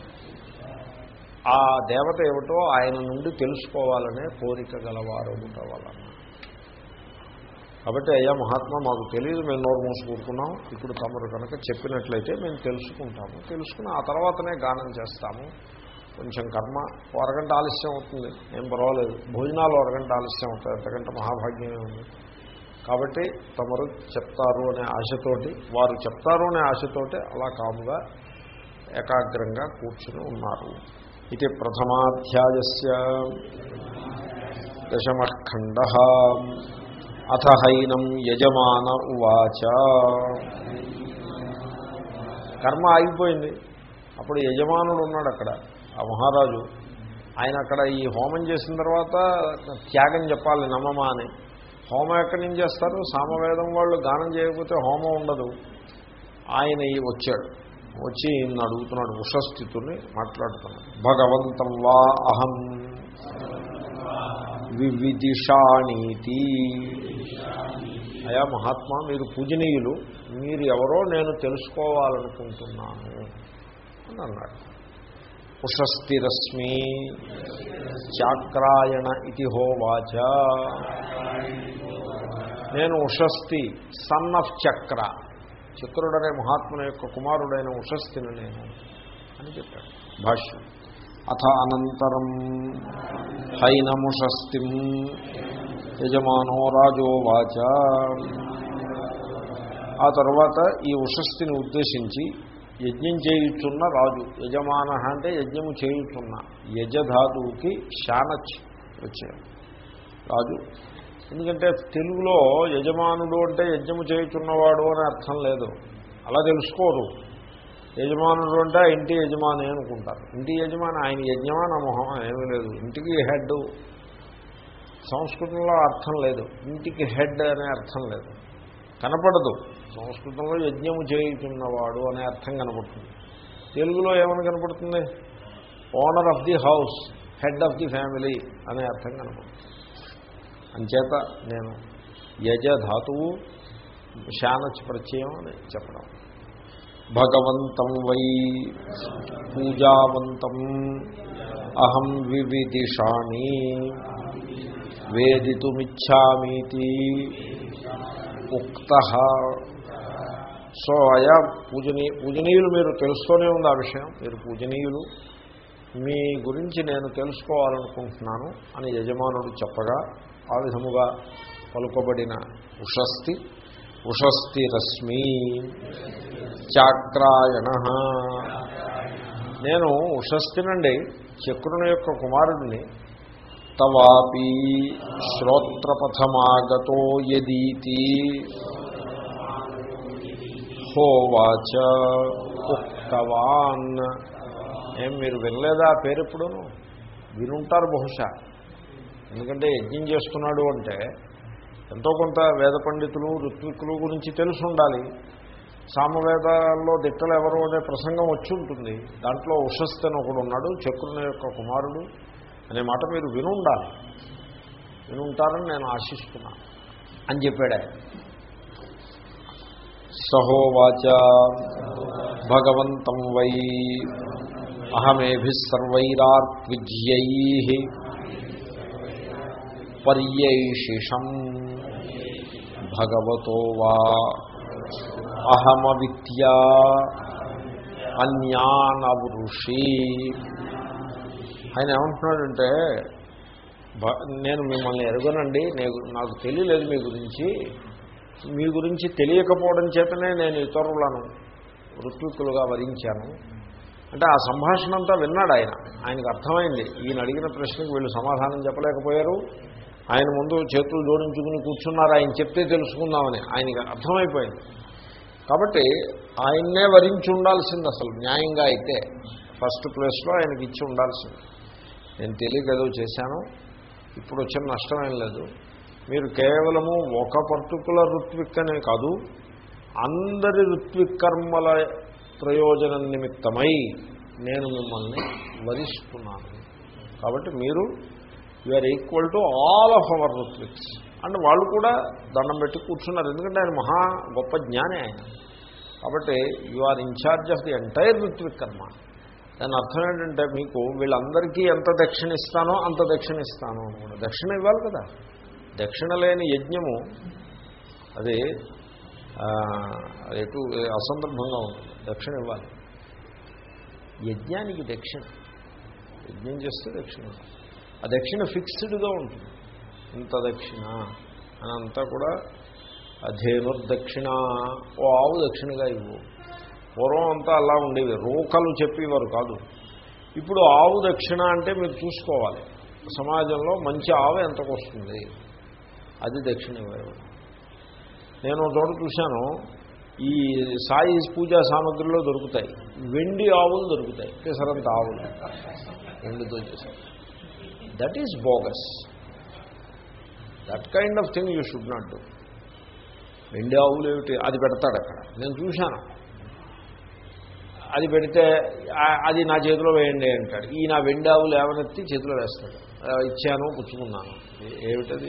ఆ దేవత ఏమిటో ఆయన నుండి తెలుసుకోవాలనే కోరిక గలవారు వలన. కాబట్టి అయ్యా మహాత్మా మాకు తెలియదు, మేము నోరు మూసుకుంటున్నాం, ఇప్పుడు తమరు కనుక చెప్పినట్లయితే మేము తెలుసుకుంటాము, తెలుసుకుని ఆ తర్వాతనే గానం చేస్తాము. కొంచెం కర్మ అరగంట ఆలస్యం అవుతుంది, ఏం పర్వాలేదు, భోజనాలు అరగంట ఆలస్యం అవుతాయి, అంతకంటే మహాభాగ్యమే ఉంది. కాబట్టి తమరు చెప్తారు అనే ఆశతోటి, వారు చెప్తారు అనే ఆశతోటి అలా కాముగా ఏకాగ్రంగా కూర్చుని ఉన్నారు. ఇది ప్రథమాధ్యాయస్య దశమః ఖండః. అథ హైనం యజమాన ఉవాచ. కర్మ ఆగిపోయింది. అప్పుడు యజమానుడు ఉన్నాడు అక్కడ, ఆ మహారాజు. ఆయన అక్కడ ఈ హోమం చేసిన తర్వాత త్యాగం చెప్పాలి నమమా అని. హోమం ఎక్కడి నుంచి చేస్తారు? సామవేదం వాళ్ళు గానం చేయకపోతే హోమం ఉండదు. ఆయన వచ్చాడు, వచ్చి ఈయన అడుగుతున్నాడు, ఉషస్థితుల్ని మాట్లాడుతున్నాడు. భగవంతం వా అహం వివిదిషాణీతి. అయా మహాత్మా, మీరు పూజనీయులు, మీరు ఎవరో నేను తెలుసుకోవాలనుకుంటున్నాను అని అన్నాడు. ఉషస్థిరస్మి చాక్రాయణ ఇతి హోవాచ. నేను ఉషస్థి, సన్ ఆఫ్ చక్ర, చక్రుడనే మహాత్ముని యొక్క కుమారుడైన ఉషస్థిని నేను అని చెప్పాడు భాష్యం. అథ అనంతరం హైనముషస్థిం యజమానో రాజోవాచ. ఆ తర్వాత ఈ ఉషస్థిని ఉద్దేశించి యజ్ఞం చేయుచున్న రాజు, యజమాన అంటే యజ్ఞము చేయుచున్న, యజధాతువుకి శానచ్ వచ్చాడు రాజు. ఎందుకంటే తెలుగులో యజమానుడు అంటే యజ్ఞము చేయుచున్నవాడు అని అర్థం లేదు, అలా తెలుసుకోరు. యజమానుడు అంటే ఇంటి యజమాని అనుకుంటారు. ఇంటి యజమాని ఆయన యజ్ఞమా నా మొహం ఏమీ లేదు, ఇంటికి హెడ్. సంస్కృతంలో అర్థం లేదు, ఇంటికి హెడ్ అనే అర్థం లేదు, కనపడదు. సంస్కృతంలో యజ్ఞము చేయుచున్నవాడు అనే అర్థం కనపడుతుంది. తెలుగులో ఏమని కనపడుతుంది? Owner of the house, head of the family అనే అర్థం కనపడుతుంది. అంచేత నేను యజ ధాతువు శానచ్ ప్రత్యయం అని చెప్పడం. భగవంతం వై పూజావంతం అహం వివిదిషామి వేదితుమిచ్ఛామీతి ఉక్తః. సో అయా పూజనీయులు, మీరు తెలుస్తూనే ఉంది ఆ విషయం, మీరు పూజనీయులు, మీ గురించి నేను తెలుసుకోవాలనుకుంటున్నాను అని యజమానుడు చెప్పగా ఆ విధముగా పలుకబడిన ఉషస్థి, ఉషస్థిరశ్మి చాక్రాయణ. నేను ఉషస్థినండి, చక్రుని యొక్క కుమారుడిని. తవాపి శ్రోత్రపథమాగతో యదీతి హోవాచ ఉక్తవాన్. ఏం మీరు వినలేదా ఆ పేరు? ఎప్పుడును వినుంటారు బహుశా, ఎందుకంటే యజ్ఞం చేస్తున్నాడు అంటే ఎంతో కొంత వేద పండితులు ఋత్విక్కులు గురించి తెలిసి ఉండాలి. సామవేదాల్లో దిట్టలు ఎవరు అనే ప్రసంగం వచ్చి ఉంటుంది. దాంట్లో ఉషస్థి అని ఒకడు ఉన్నాడు, చక్రుని యొక్క కుమారుడు అనే మాట మీరు వినుండాలి, వినుంటారని నేను ఆశిస్తున్నాను అని చెప్పాడు ఆయన. సహోవాచ భగవంతం వై అహమేభిః సర్వైరార్త్విజ్యైః పర్యైషిషం భగవతో వా అహమవిద్యా అన్యానవృషి. ఆయన ఏమంటున్నాడంటే, నేను మిమ్మల్ని ఎరగనండి, నాకు తెలియలేదు మీ గురించి తెలియకపోవడం చేతనే నేను ఇతరులను ఋత్విక్కులుగా వరించాను అంటే ఆ సంభాషణ అంతా విన్నాడు ఆయన. ఆయనకు అర్థమైంది ఈయన అడిగిన ప్రశ్నకు వీళ్ళు సమాధానం చెప్పలేకపోయారు. ఆయన ముందు చేతులు జోడించుకుని కూర్చున్నారు, ఆయన చెప్తే తెలుసుకుందామని ఆయనకి అర్థమైపోయింది. కాబట్టి ఆయన్నే వరించి ఉండాల్సింది, అసలు న్యాయంగా అయితే ఫస్ట్ ప్లేస్లో ఆయనకి ఇచ్చి ఉండాల్సింది. నేను తెలియక ఏదో చేశాను, ఇప్పుడు వచ్చిన నష్టమేం లేదు. మీరు కేవలము ఒక పర్టికులర్ ఋత్విక్కనే కాదు, అందరి ఋత్వికర్మల ప్రయోజనం నిమిత్తమై నేను మిమ్మల్ని వరిస్తున్నాను. కాబట్టి మీరు are equal to all of our ritviks. And వాళ్ళు కూడా దండం పెట్టి కూర్చున్నారు, ఎందుకంటే ఆయన మహా గొప్ప జ్ఞాని ఆయన. కాబట్టి you are in charge of the entire ritvik karma. దాని అర్థం ఏంటంటే మీకు వీళ్ళందరికీ ఎంత దక్షిణ ఇస్తానో అంత దక్షిణ ఇస్తాను అని కూడా. దక్షిణ ఇవ్వాలి కదా, దక్షిణ లేని యజ్ఞము అది ఎటు అసందర్భంగా ఉంటుంది. దక్షిణ ఇవ్వాలి, యజ్ఞానికి దక్షిణ, యజ్ఞం చేస్తే దక్షిణ. ఆ దక్షిణ ఫిక్స్డ్గా ఉంటుంది, ఇంత దక్షిణ అని అంతా కూడా. ధేనుర్దక్షిణ, ఓ ఆవు దక్షిణగా ఇవ్వు. పూర్వం అంతా అలా ఉండేవి, రూకలు చెప్పేవారు కాదు. ఇప్పుడు ఆవు దక్షిణ అంటే మీరు చూసుకోవాలి, సమాజంలో మంచి ఆవు ఎంతకు వస్తుంది, అది దక్షిణ ఇవ్వరు. నేను చోట చూశాను, ఈ సాయి పూజా సామగ్రిలో దొరుకుతాయి వెండి ఆవులు, దొరుకుతాయి పెసరంత ఆవులు వెండితో చేశారు. That is bogus. That kind of thing you should not do. వెండి ఆవులు ఏమిటి, అది పెడతాడు అక్కడ, నేను చూశాను. అది పెడితే అది నా చేతిలో వేయండి అంటాడు. ఈ నా వెండి ఆవులు ఏమనెత్తి చేతిలో వేస్తాడు. ఇచ్చాను, పుచ్చుకున్నాను. ఏమిటది?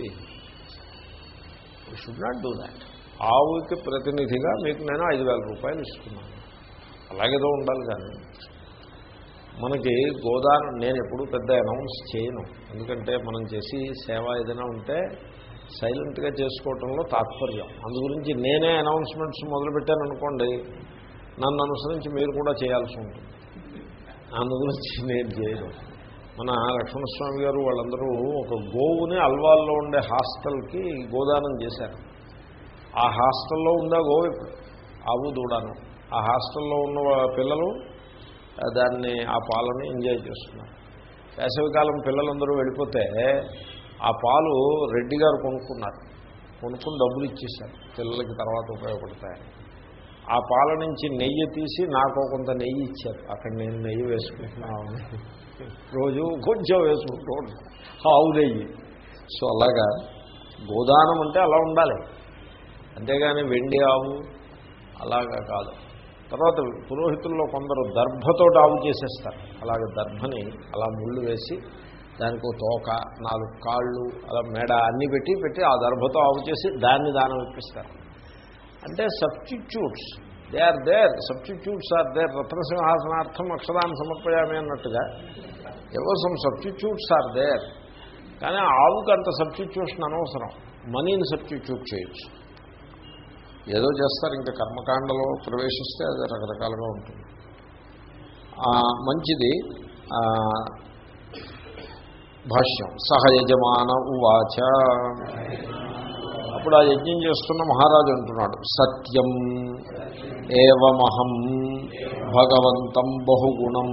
You should not do that. ఆవుకి ప్రతినిధిగా మీకు నేను 5,000 రూపాయలు ఇస్తున్నాను, అలాగేదో ఉండాలి. కానీ మనకి గోదానం నేను ఎప్పుడూ పెద్ద అనౌన్స్ చేయను. ఎందుకంటే మనం చేసి సేవ ఏదైనా ఉంటే సైలెంట్గా చేసుకోవటంలో తాత్పర్యం. అందుగురించి నేనే అనౌన్స్మెంట్స్ మొదలుపెట్టాను అనుకోండి, నన్ను అనుసరించి మీరు కూడా చేయాల్సి ఉంటుంది. అందుగురించి నేను చేయను. మన లక్ష్మణస్వామి గారు వాళ్ళందరూ ఒక గోవుని అల్వాల్లో ఉండే హాస్టల్కి గోదానం చేశారు. ఆ హాస్టల్లో ఉందా గోవు ఇప్పుడు, ఆవు దూడాను. ఆ హాస్టల్లో ఉన్న పిల్లలు దాన్ని ఆ పాలని ఎంజాయ్ చేస్తున్నారు. వేసవికాలం పిల్లలందరూ వెళ్ళిపోతే ఆ పాలు రెడ్డి గారు కొనుక్కుని డబ్బులు ఇచ్చేశారు, పిల్లలకి తర్వాత ఉపయోగపడతాయని. ఆ పాల నుంచి నెయ్యి తీసి నాకు కొంత నెయ్యి ఇచ్చారు. అక్కడ నేను నెయ్యి వేసుకుంటున్నాను, రోజు కొంచెం వేసుకుంటూ ఉంటాను, ఆవు నెయ్యి. సో అలాగా గోదానం అంటే అలా ఉండాలి, అంతేగాని వెండి ఆవు అలాగా కాదు. తర్వాత పురోహితుల్లో కొందరు దర్భతో ఆవు చేసేస్తారు. అలాగే దర్భని అలా ముళ్ళు వేసి దానికి తోక, 4 కాళ్ళు, అలా మెడ అన్నీ పెట్టి ఆ దర్భతో ఆవు చేసి దాన్ని దానం ఇప్పిస్తారు. అంటే substitutes they are there, substitutes are there. రత్నసింహాసనార్థం అక్షరాన్ని సమర్పయామి అన్నట్టుగా ఏవో సమ్ సబ్స్టిట్యూట్స్ ఆర్ దేర్. కానీ ఆవుకి అంత సబ్స్టిట్యూషన్ అనవసరం. మనీని సబ్స్టిట్యూట్ చేయొచ్చు, ఏదో చేస్తారు. ఇంకా కర్మకాండలో ప్రవేశిస్తే అది రకరకాలుగా ఉంటుంది. మంచిది. భాష్యం. సహ యజమాన ఉవాచ. అప్పుడు ఆ యజ్ఞం చేస్తున్న మహారాజు అంటున్నాడు, సత్యం ఏవమహం భగవంతం బహుగుణం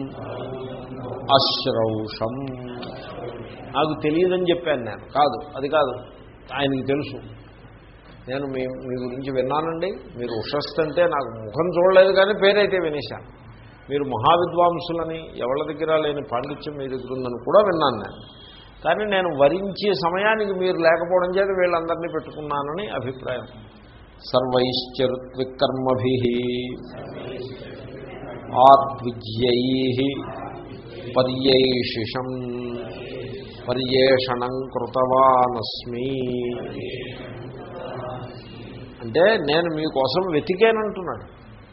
అశ్రౌషం. నాకు తెలియదని చెప్పాను నేను. కాదు, అది కాదు, ఆయనకి తెలుసు. నేను మీ గురించి విన్నానండి. మీరు ఉషస్తంటే నాకు ముఖం చూడలేదు కానీ పేరైతే వినేశాను. మీరు మహావిద్వాంసులని, ఎవరి దగ్గర లేని పాండిత్యం మీ దగ్గర ఉందని కూడా విన్నాను నేను. కానీ నేను వరించే సమయానికి మీరు లేకపోవడం చేత వీళ్ళందరినీ పెట్టుకున్నానని అభిప్రాయం. సర్వైశ్చ ఋత్వికర్మభి ఆత్విజ్యై పర్యైషిషం పర్యేషణం కృతవానస్మి. అంటే నేను మీకోసం వెతికానంటున్నాడు.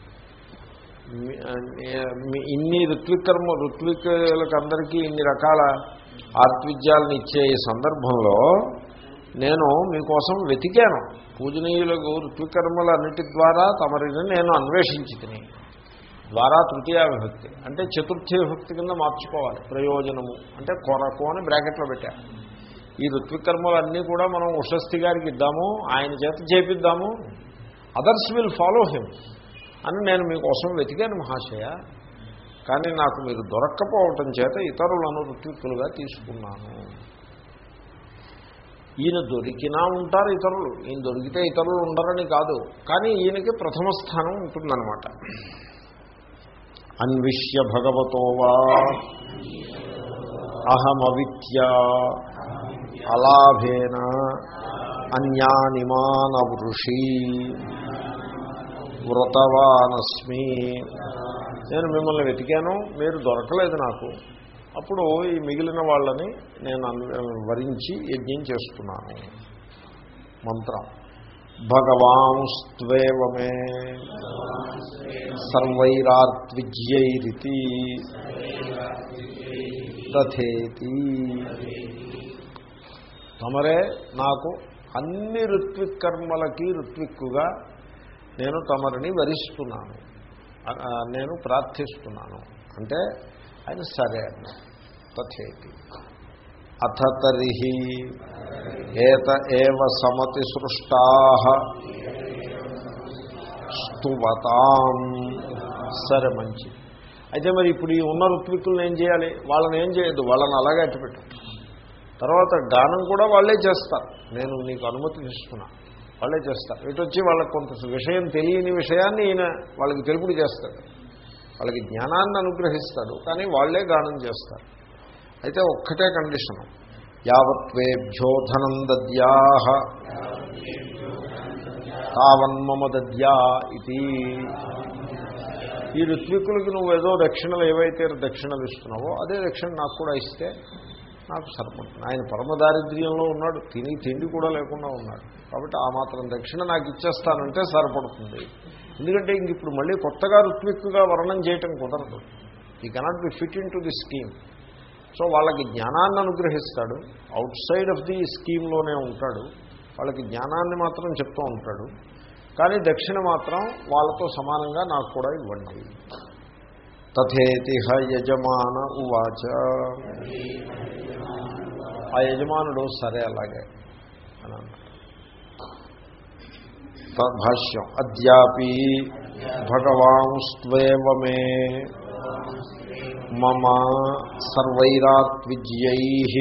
ఇన్ని ఋత్వికులకు అందరికీ ఇన్ని రకాల ఆర్త్విజ్యాలను ఇచ్చే ఈ సందర్భంలో నేను మీకోసం వెతికాను. పూజనీయులకు ఋత్వికర్మలన్నిటి ద్వారా తమరిని నేను అన్వేషించి తిని. ద్వారా తృతీయ విభక్తి అంటే చతుర్థి విభక్తి కింద మార్చుకోవాలి. ప్రయోజనము అంటే కొరకు అని బ్రాకెట్లో పెట్టాను. ఈ ఋత్వికర్మలన్నీ కూడా మనం ఉషస్థి గారికి ఇద్దాము, ఆయన చేత చేపిద్దాము, అదర్స్ విల్ ఫాలో హిమ్ అని నేను మీకోసం వెతికాను మహాశయ. కానీ నాకు మీరు దొరక్కపోవటం చేత ఇతరులను ఋత్విక్కులుగా తీసుకున్నాను. ఈయన దొరికినా ఉంటారు ఇతరులు, ఈయన దొరికితే ఇతరులు ఉండరని కాదు, కానీ ఈయనకి ప్రథమ స్థానం ఉంటుందన్నమాట. అన్విష్య భగవతోవా అహమవిత్య అలాభేన అన్యానిమానవృషి వ్రతవానస్మి. నేను మిమ్మల్ని వెతికాను, మీరు దొరకలేదు నాకు. అప్పుడు ఈ మిగిలిన వాళ్ళని నేను వరించి యజ్ఞం చేస్తున్నాను. మంత్రం. భగవాంస్త్వేవమే సర్వైరార్త్విజ్యైరితి తథేతి. తమరే నాకు అన్ని ఋత్వికర్మలకి ఋత్విక్కుగా నేను తమరిని వరిస్తున్నాను, నేను ప్రార్థిస్తున్నాను అంటే ఆయన సరే అన్న. తథేతి. అథ తర్హి ఏత ఏవ సమతి సృష్టాః స్తువతాం. సరే మంచిది. అయితే మరి ఇప్పుడు ఈ ఉన్న ఋత్విక్కులను ఏం చేయాలి? వాళ్ళని ఏం చేయొద్దు, వాళ్ళని అలాగే అట్టిపెట్టు. తర్వాత గానం కూడా వాళ్ళే చేస్తారు, నేను నీకు అనుమతి ఇస్తున్నా, వాళ్ళే చేస్తారు. ఇటు వచ్చి వాళ్ళకి కొంత విషయం తెలియని విషయాన్ని ఈయన వాళ్ళకి తెలుపుడు చేస్తాడు, వాళ్ళకి జ్ఞానాన్ని అనుగ్రహిస్తాడు, కానీ వాళ్ళే గానం చేస్తారు. అయితే ఒక్కటే కండిషను, యావత్వేభ్యో ధనం దద్యాః తావన్మమ దద్యా ఇది. ఈ ఋత్వికులకి నువ్వేదో దక్షిణలు ఏవైతే దక్షిణలు ఇస్తున్నావో అదే దక్షిణ నాకు కూడా ఇస్తే నాకు సరిపడుతుంది. ఆయన పరమదారిద్ర్యంలో ఉన్నాడు, తిండి కూడా లేకుండా ఉన్నాడు. కాబట్టి ఆ మాత్రం దక్షిణ నాకు ఇచ్చేస్తానంటే సరిపడుతుంది. ఎందుకంటే ఇంక ఇప్పుడు మళ్ళీ కొత్తగా ఋత్విక్కుగా వర్ణం చేయటం కుదరదు. ఈ cannot be fit into the scheme. So వాళ్ళకి జ్ఞానాన్ని అనుగ్రహిస్తాడు, అవుట్ సైడ్ ఆఫ్ ది స్కీమ్లోనే ఉంటాడు, వాళ్ళకి జ్ఞానాన్ని మాత్రం చెప్తూ ఉంటాడు. కానీ దక్షిణ మాత్రం వాళ్ళతో సమానంగా నాకు కూడా ఇవ్వండి. తథేతిహ యజమాన ఉవాచ. ఆ యజమానుడు సరే అలాగే అని అన్నాడు. భాష్యం. అద్యాపి భగవాంస్త్వేవ మే మమ సర్వైరాత్విజ్యైః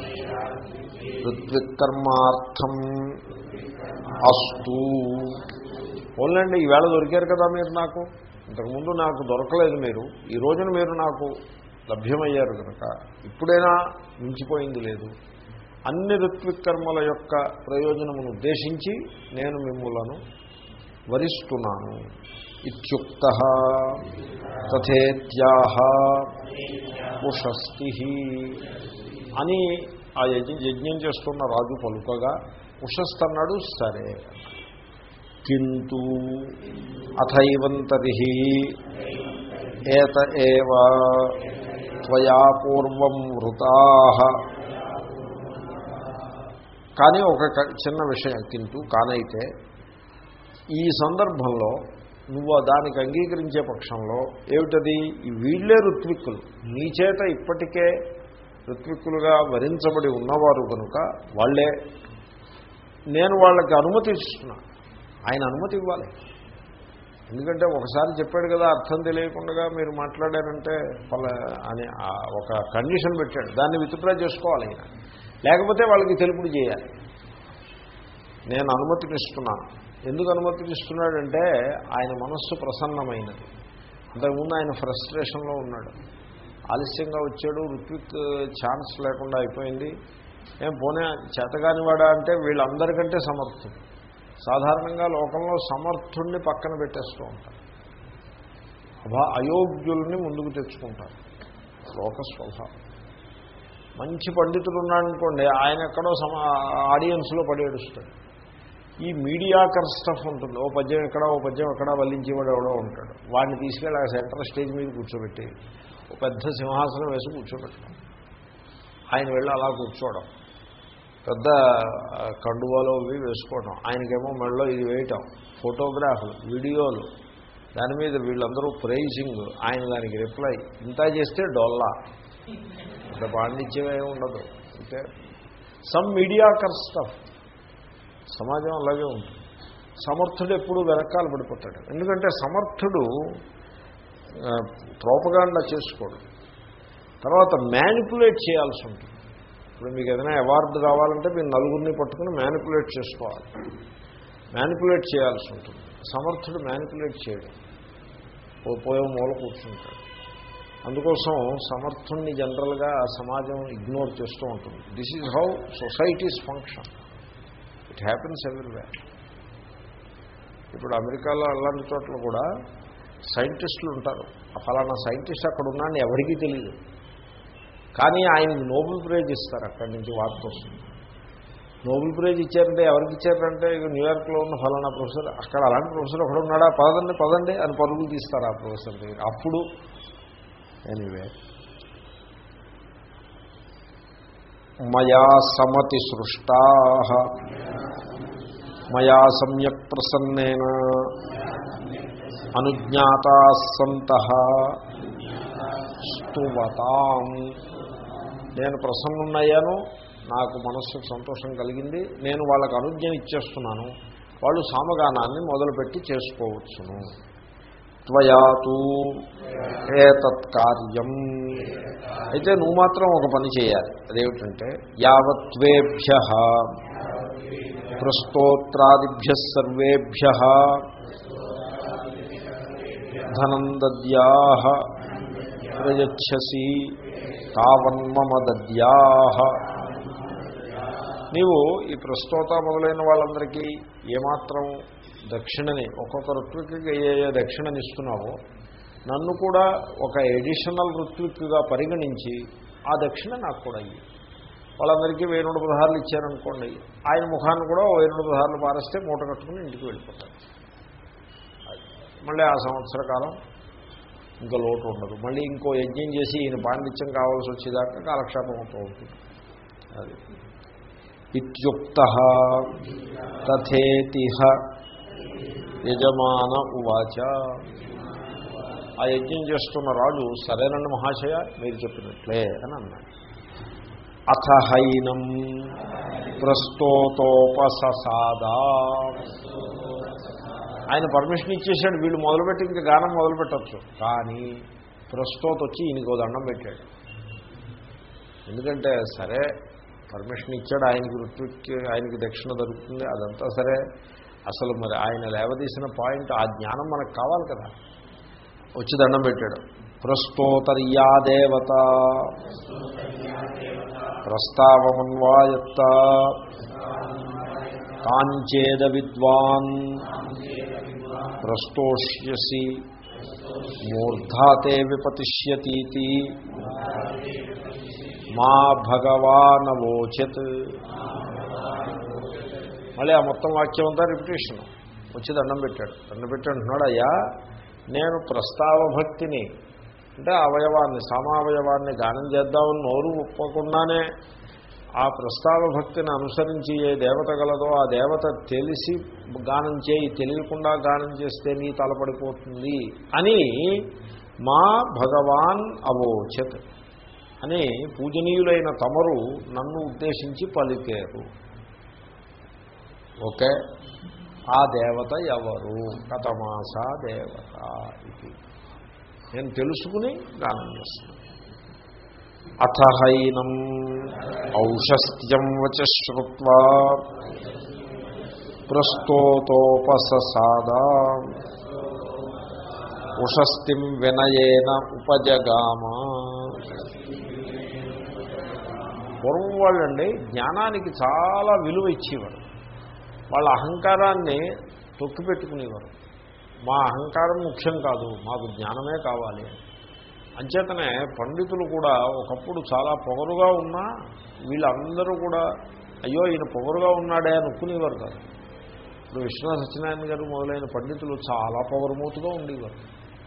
ఋత్విక్కర్మార్థం అస్తు. ఓన్లండి ఈవేళ దొరికారు కదా మీరు నాకు, ఇంతకుముందు నాకు దొరకలేదు మీరు, ఈ రోజున మీరు నాకు లభ్యమయ్యారు కనుక ఇప్పుడైనా మించిపోయింది లేదు. అన్ని ఋత్విక్కర్మల యొక్క ప్రయోజనమును ఉద్దేశించి నేను మిమ్ములను వరిస్తున్నాను. ఇత్యుక్తః తథేత్యాహ ఉషస్తి అని ఆ యజ్ఞం చేస్తున్న రాజు పలుకగా ఉషస్త్ అన్నాడు. సరే. కింటు అథైవంతరిహి ఏత ఏవ త్వయా పూర్వం వృతాః. కానీ ఒక చిన్న విషయం. కింటు కానైతే ఈ సందర్భంలో నువ్వు దానికి అంగీకరించే పక్షంలో ఏమిటది, ఈ వీళ్ళే ఋత్విక్కులు, నీ చేత ఇప్పటికే ఋత్విక్కులుగా వరించబడి ఉన్నవారు కనుక వాళ్ళే, నేను వాళ్ళకి అనుమతి ఇస్తున్నా. ఆయన అనుమతి ఇవ్వాలి. ఎందుకంటే ఒకసారి చెప్పాడు కదా, అర్థం తెలియకుండా మీరు మాట్లాడారంటే అని ఒక కండిషన్ పెట్టాడు. దాన్ని విత్డ్రా చేసుకోవాలి ఆయన, లేకపోతే వాళ్ళకి తెలుపుడు చేయాలి. నేను అనుమతినిస్తున్నాను. ఎందుకు అనుమతినిస్తున్నాడంటే ఆయన మనస్సు ప్రసన్నమైనది. అంతకుముందు ఆయన ఫ్రస్ట్రేషన్లో ఉన్నాడు, ఆలస్యంగా వచ్చాడు, ఋత్విక్ ఛాన్స్ లేకుండా అయిపోయింది. పోనీ చేతగానివాడా అంటే వీళ్ళందరికంటే సమర్థుడు. సాధారణంగా లోకంలో సమర్థుణ్ణి పక్కన పెట్టేస్తూ ఉంటారు, అయోగ్యుల్ని ముందుకు తెచ్చుకుంటారు. లోక స్వభావం. మంచి పండితుడు ఉన్నాడనుకోండి, ఆయన ఎక్కడో ఆడియన్స్లో పడి ఏడుస్తాడు. ఈ మీడియాకర్ స్టఫ్ ఉంటుంది, ఓ పద్యం ఎక్కడ ఓ పద్యం ఎక్కడ వల్లించేవాడు ఎవడో ఉంటాడు. వాడిని తీసుకెళ్ళి ఆ సెంటర్ స్టేజ్ మీద కూర్చోబెట్టి ఓ పెద్ద సింహాసనం వేసి కూర్చోబెట్టడం, ఆయన వెళ్ళి అలా కూర్చోవడం, పెద్ద కండువాలో ఇవి వేసుకోవడం, ఆయనకేమో మెడలో ఇది వేయటం, ఫోటోగ్రాఫ్లు, వీడియోలు, దాని మీద వీళ్ళందరూ ప్రైజింగ్, ఆయన దానికి రిప్లై, ఇంత చేస్తే డొల్లా. అంత పాండిత్యమే ఉండదు. అంటే సమ్ మీడియాకర్ స్టఫ్. సమాజం అలాగే ఉంటుంది. సమర్థుడు ఎప్పుడూ వెనకాల పడిపోతాడు. ఎందుకంటే సమర్థుడు ప్రోపగాండా చేసుకోడు, తర్వాత మ్యానిపులేట్ చేయాల్సి ఉంటుంది. ఇప్పుడు మీకు ఏదైనా అవార్డు రావాలంటే మీరు నలుగురిని పట్టుకుని మ్యానిపులేట్ చేసుకోవాలి, మ్యానిపులేట్ చేయాల్సి ఉంటుంది. సమర్థుడు మ్యానిపులేట్ చేయడం, పోయో మూల కూర్చుంటాడు. అందుకోసం సమర్థుణ్ణి జనరల్గా సమాజం ఇగ్నోర్ చేస్తూ ఉంటుంది. This is how societies function. It happens everywhere. ఇప్పుడు అమెరికాలో అలాంటి చోట్ల కూడా సైంటిస్టులు ఉంటారు. ఆ ఫలానా సైంటిస్ట్ అక్కడ ఉన్నాడని ఎవరికీ తెలియదు, కానీ ఆయనకి నోబెల్ ప్రైజ్ ఇస్తారు. అక్కడి నుంచి వార్త వస్తుంది. నోబెల్ ప్రైజ్ ఇచ్చారంటే ఎవరికి ఇచ్చారంటే ఇక న్యూయార్క్లో ఉన్న ఫలానా ప్రొఫెసర్, అక్కడ అలాంటి ప్రొఫెసర్ ఒకడు ఉన్నాడా, పదండి అని పరుగులు తీస్తారు ఆ ప్రొఫెసర్ దగ్గర. అప్పుడు ఎనీవే మయా సమతి సృష్టా మయా సమ్యక్ ప్రసన్నేన అనుజ్ఞాతా సంతః స్తువతాం. నేను ప్రసన్నున్నయ్యాను, నాకు మనస్సుకు సంతోషం కలిగింది, నేను వాళ్ళకు అనుజ్ఞ ఇచ్చేస్తున్నాను, వాళ్ళు సామగానాన్ని మొదలుపెట్టి చేసుకోవచ్చును. త్వయాతు ఏతత్ కార్యం. అయితే నువ్వు మాత్రం ఒక పని చేయాలి. అదేమిటంటే యావత్వేభ్యః ప్రస్తోత్రాదిభ్యః సర్వేభ్యః ధనం దద్యాః ప్రయచ్చసి తావన్మమ దద్యాః నీవు ఈ ప్రస్తోత మొదలైన వాళ్ళందరికీ ఏమాత్రం దక్షిణని ఒక్కొక్క ఋత్విక్కి ఏ దక్షిణని ఇస్తున్నావో నన్ను కూడా ఒక ఎడిషనల్ ఋత్విక్గా పరిగణించి ఆ దక్షిణ నాకు కూడా ఇయ్యి. వాళ్ళందరికీ 1000 పదహారులు ఇచ్చారనుకోండి, ఆయన ముఖాన్ని కూడా 1000 పదహారులు పారేస్తే మూట కట్టుకుని ఇంటికి వెళ్ళిపోతాడు. మళ్ళీ ఆ సంవత్సర కాలం ఇంకా లోటు ఉండదు. మళ్ళీ ఇంకో యజ్ఞం చేసి ఈయన పాండిత్యం కావాల్సి వచ్చేదాకా కాలక్షేపం అవుతూ ఉంటుంది. అది ఇత్యుక్త తథేతిహ యజమాన ఉవాచ. ఆ యజ్ఞం చేస్తున్న రాజు సరేనండి మహాశయ మీరు చెప్పినట్లే అని అన్నాడు. అథ హైనం ప్రస్తోతోపససాదా. ఆయన పర్మిషన్ ఇచ్చేసాడు, వీళ్ళు మొదలుపెట్టి ఇంకా గానం మొదలుపెట్టచ్చు. కానీ ప్రస్తోత వచ్చి ఈయనకో దండం పెట్టాడు. ఎందుకంటే సరే పర్మిషన్ ఇచ్చాడు, ఆయనకి ఋత్విక్కి ఆయనకి దక్షిణ దొరుకుతుంది, అదంతా సరే. అసలు మరి ఆయన లేవదీసిన పాయింట్ ఆ జ్ఞానం మనకు కావాలి కదా. వచ్చి దండం పెట్టాడు. ప్రస్తోతర్యా దేవత ప్రస్తావమన్వాయత్త కాంచేద విద్వాన్ ప్రస్తోష్యసి మూర్ధాతే విపతిష్యతీతి మా భగవానవోచత్. మళ్ళీ ఆ మొత్తం వాక్యం అంతా రిపిటేషన్. వచ్చి దండం పెట్టాడు. దండం పెట్టి అంటున్నాడు, అయ్యా నేను ప్రస్తావ భక్తిని అంటే అవయవాన్ని సామావయవాన్ని గానం చేద్దామని నోరు ఒప్పకుండానే ఆ ప్రస్తావ భక్తిని అనుసరించి ఏ దేవత గలదో ఆ దేవత తెలిసి గానం చేయి, తెలియకుండా గానం చేస్తే నీ తలపడిపోతుంది అని మా భగవాన్ అవోచత్ అని పూజనీయులైన తమరు నన్ను ఉద్దేశించి పలికారు. ఓకే, ఆ దేవత ఎవరు? కథమాసా దేవత ఇది నేను తెలుసుకుని గానం చేస్తాను. అథ హైనం ఔషస్త్యం వచ శ్రుత్వా ప్రస్తోతోపససాదా ఉషస్తిం వినయేన ఉపజగామ. పూర్వం వాళ్ళండి జ్ఞానానికి చాలా విలువ ఇచ్చేవారు. వాళ్ళ అహంకారాన్ని తొక్కిపెట్టుకునేవారు. మా అహంకారం ముఖ్యం కాదు, మాకు జ్ఞానమే కావాలి. అంచేతనే పండితులు కూడా ఒకప్పుడు చాలా పొగరుగా ఉన్నా వీళ్ళందరూ కూడా అయ్యో ఈయన పొగరుగా ఉన్నాడే అని ఒప్పుకునేవారు కాదు. ఇప్పుడు విశ్వనాథ సత్యనారాయణ గారు మొదలైన పండితులు చాలా పొగరుమూతుగా ఉండేవారు.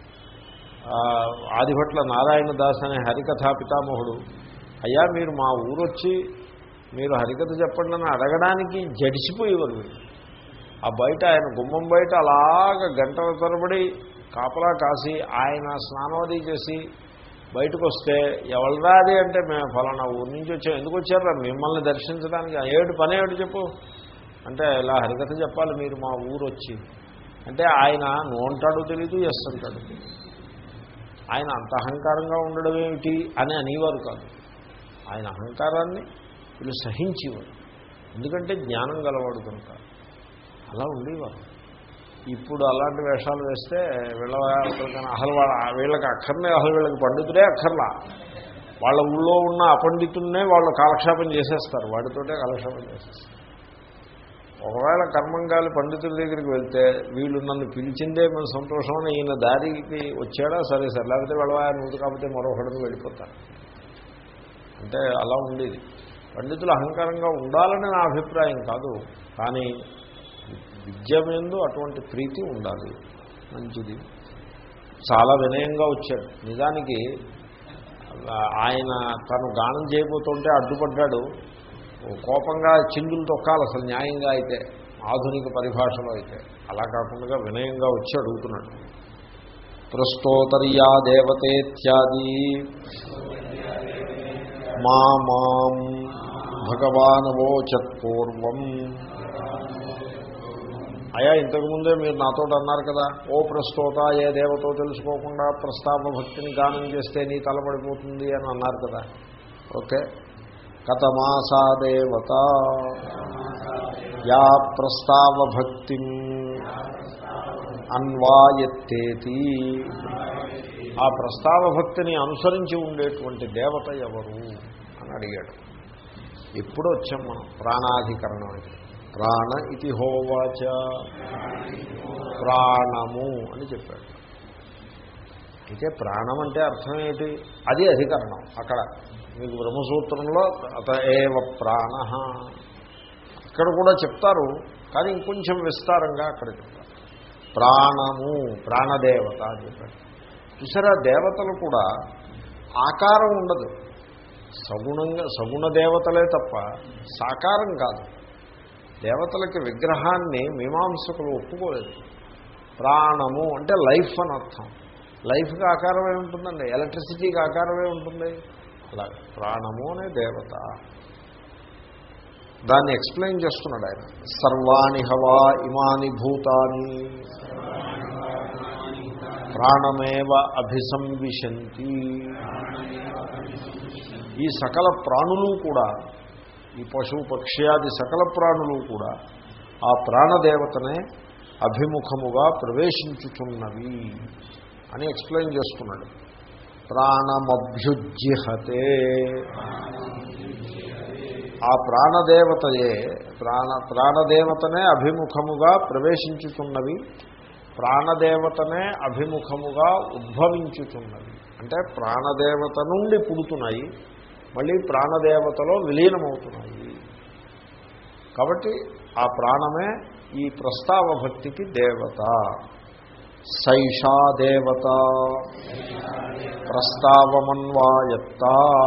ఆదిభట్ల నారాయణ దాస్ అనే హరికథా పితామహుడు, అయ్యా మీరు మా ఊరొచ్చి మీరు హరికథ చెప్పండి అని అడగడానికి జడిసిపోయేవారు వీళ్ళు. ఆ బయట ఆయన గుమ్మం బయట అలాగ గంటల తరబడి కాపలా కాసి ఆయన స్నానవది చేసి బయటకు వస్తే ఎవరిదా అది అంటే మేము ఫలానా ఊరి నుంచి వచ్చాం. ఎందుకు వచ్చారా? మిమ్మల్ని దర్శించడానికి. ఏడు పని ఏమిటి చెప్పు అంటే ఇలా హరికథ చెప్పాలి మీరు మా ఊరు వచ్చి అంటే ఆయన నో అంటాడో తెలీదు, ఎస్ అంటాడు. ఆయన అంత అహంకారంగా ఉండడం ఏమిటి అని అనేవారు కాదు. ఆయన అహంకారాన్ని వీళ్ళు సహించేవారు. ఎందుకంటే జ్ఞానం గలవాడు కనుక అలా ఉండేవారు. ఇప్పుడు అలాంటి వేషాలు వేస్తే అసలు వీళ్ళకి అక్కర్నే, అసలు వీళ్ళకి పండితుడే అక్కర్లా. వాళ్ళ ఊళ్ళో ఉన్న అపండితున్నే వాళ్ళు కాలక్షేపం చేసేస్తారు, వాడితోటే కాలక్షేపం చేసేస్తారు. ఒకవేళ కర్మంగాలి పండితుల దగ్గరికి వెళ్తే వీళ్ళు నన్ను పిలిచిందే మన సంతోషం అని ఈయన దారికి వచ్చాడా సరే సరే, లేకపోతే వెళ్ళవా నువ్వు కాకపోతే మరొకడిని వెళ్ళిపోతారు. అంటే అలా ఉండేది. పండితులు అహంకారంగా ఉండాలని నా అభిప్రాయం కాదు, కానీ విద్య మీద అటువంటి ప్రీతి ఉండాలి. మంచిది. చాలా వినయంగా వచ్చాడు. నిజానికి ఆయన తను గానం చేయబోతుంటే అడ్డుపడ్డాడు. కోపంగా చిందులు తొక్కాలి అసలు న్యాయంగా అయితే, ఆధునిక పరిభాషలో అయితే. అలా కాకుండా వినయంగా వచ్చి అడుగుతున్నాడు. ప్రస్తోతర్యా దేవతేత్యాది మాం భగవానవోచత్పూర్వం. అయా ఇంతకుముందే మీరు నాతో అన్నారు కదా, ఓ ప్రస్తోత ఏ దేవతో తెలుసుకోకుండా ప్రస్తావ భక్తిని గానం చేస్తే నీ తలపడిపోతుంది అని అన్నారు కదా. ఓకే, కథమాసా దేవత యా ప్రస్తావ భక్తి అన్వాయత్తేతి. ఆ ప్రస్తావ భక్తిని అనుసరించి ఉండేటువంటి దేవత ఎవరు అని అడిగాడు. ఎప్పుడు వచ్చాం మనం ప్రాణాధికరణం ఇది. ప్రాణ ఇతి హోవాచ, ప్రాణము అని చెప్పాడు. అయితే ప్రాణం అంటే అర్థం ఏంటి? అది అధికరణం. అక్కడ మీకు బ్రహ్మసూత్రంలో అత ఏవ ప్రాణ ఇక్కడ కూడా చెప్తారు, కానీ ఇంకొంచెం విస్తారంగా అక్కడ చెప్తారు. ప్రాణము ప్రాణదేవత అని చెప్పాడు. చూసారా, దేవతలు కూడా ఆకారం ఉండదు, సగుణ దేవతలే తప్ప సాకారం కాదు. దేవతలకి విగ్రహాన్ని మీమాంసకులు ఒప్పుకోలేదు. ప్రాణము అంటే లైఫ్ అని అర్థం. లైఫ్కి ఆకారం ఏముంటుందండి? ఎలక్ట్రిసిటీకి ఆకారం ఏముంటుంది? అలాగే ప్రాణము అనే దేవత. దాన్ని ఎక్స్ప్లెయిన్ చేస్తున్నాడు ఆయన. సర్వాణి హవా ఇమాని భూతాని ప్రాణమేవ అభిసంవిశంతి. ఈ సకల ప్రాణులు కూడా, ఈ పశువు పక్ష్యాది సకల ప్రాణులు కూడా ఆ ప్రాణదేవతనే అభిముఖముగా ప్రవేశించుచున్నవి అని ఎక్స్ప్లెయిన్ చేస్తున్నాడు. ప్రాణమభ్యుజ్యహతే, ఆ ప్రాణదేవతనే అభిముఖముగా ప్రవేశించుచున్నవి, ప్రాణదేవతనే అభిముఖముగా ఉద్భవించుచున్నవి. అంటే ప్రాణదేవత నుండి పుడుతున్నాయి, మళ్ళీ ప్రాణదేవతలో విలీనమవుతున్నాయి. కాబట్టి ఆ ప్రాణమే ఈ ప్రస్తావ భక్తికి దేవత. సైషా దేవత ప్రస్తావమన్వాయత్త.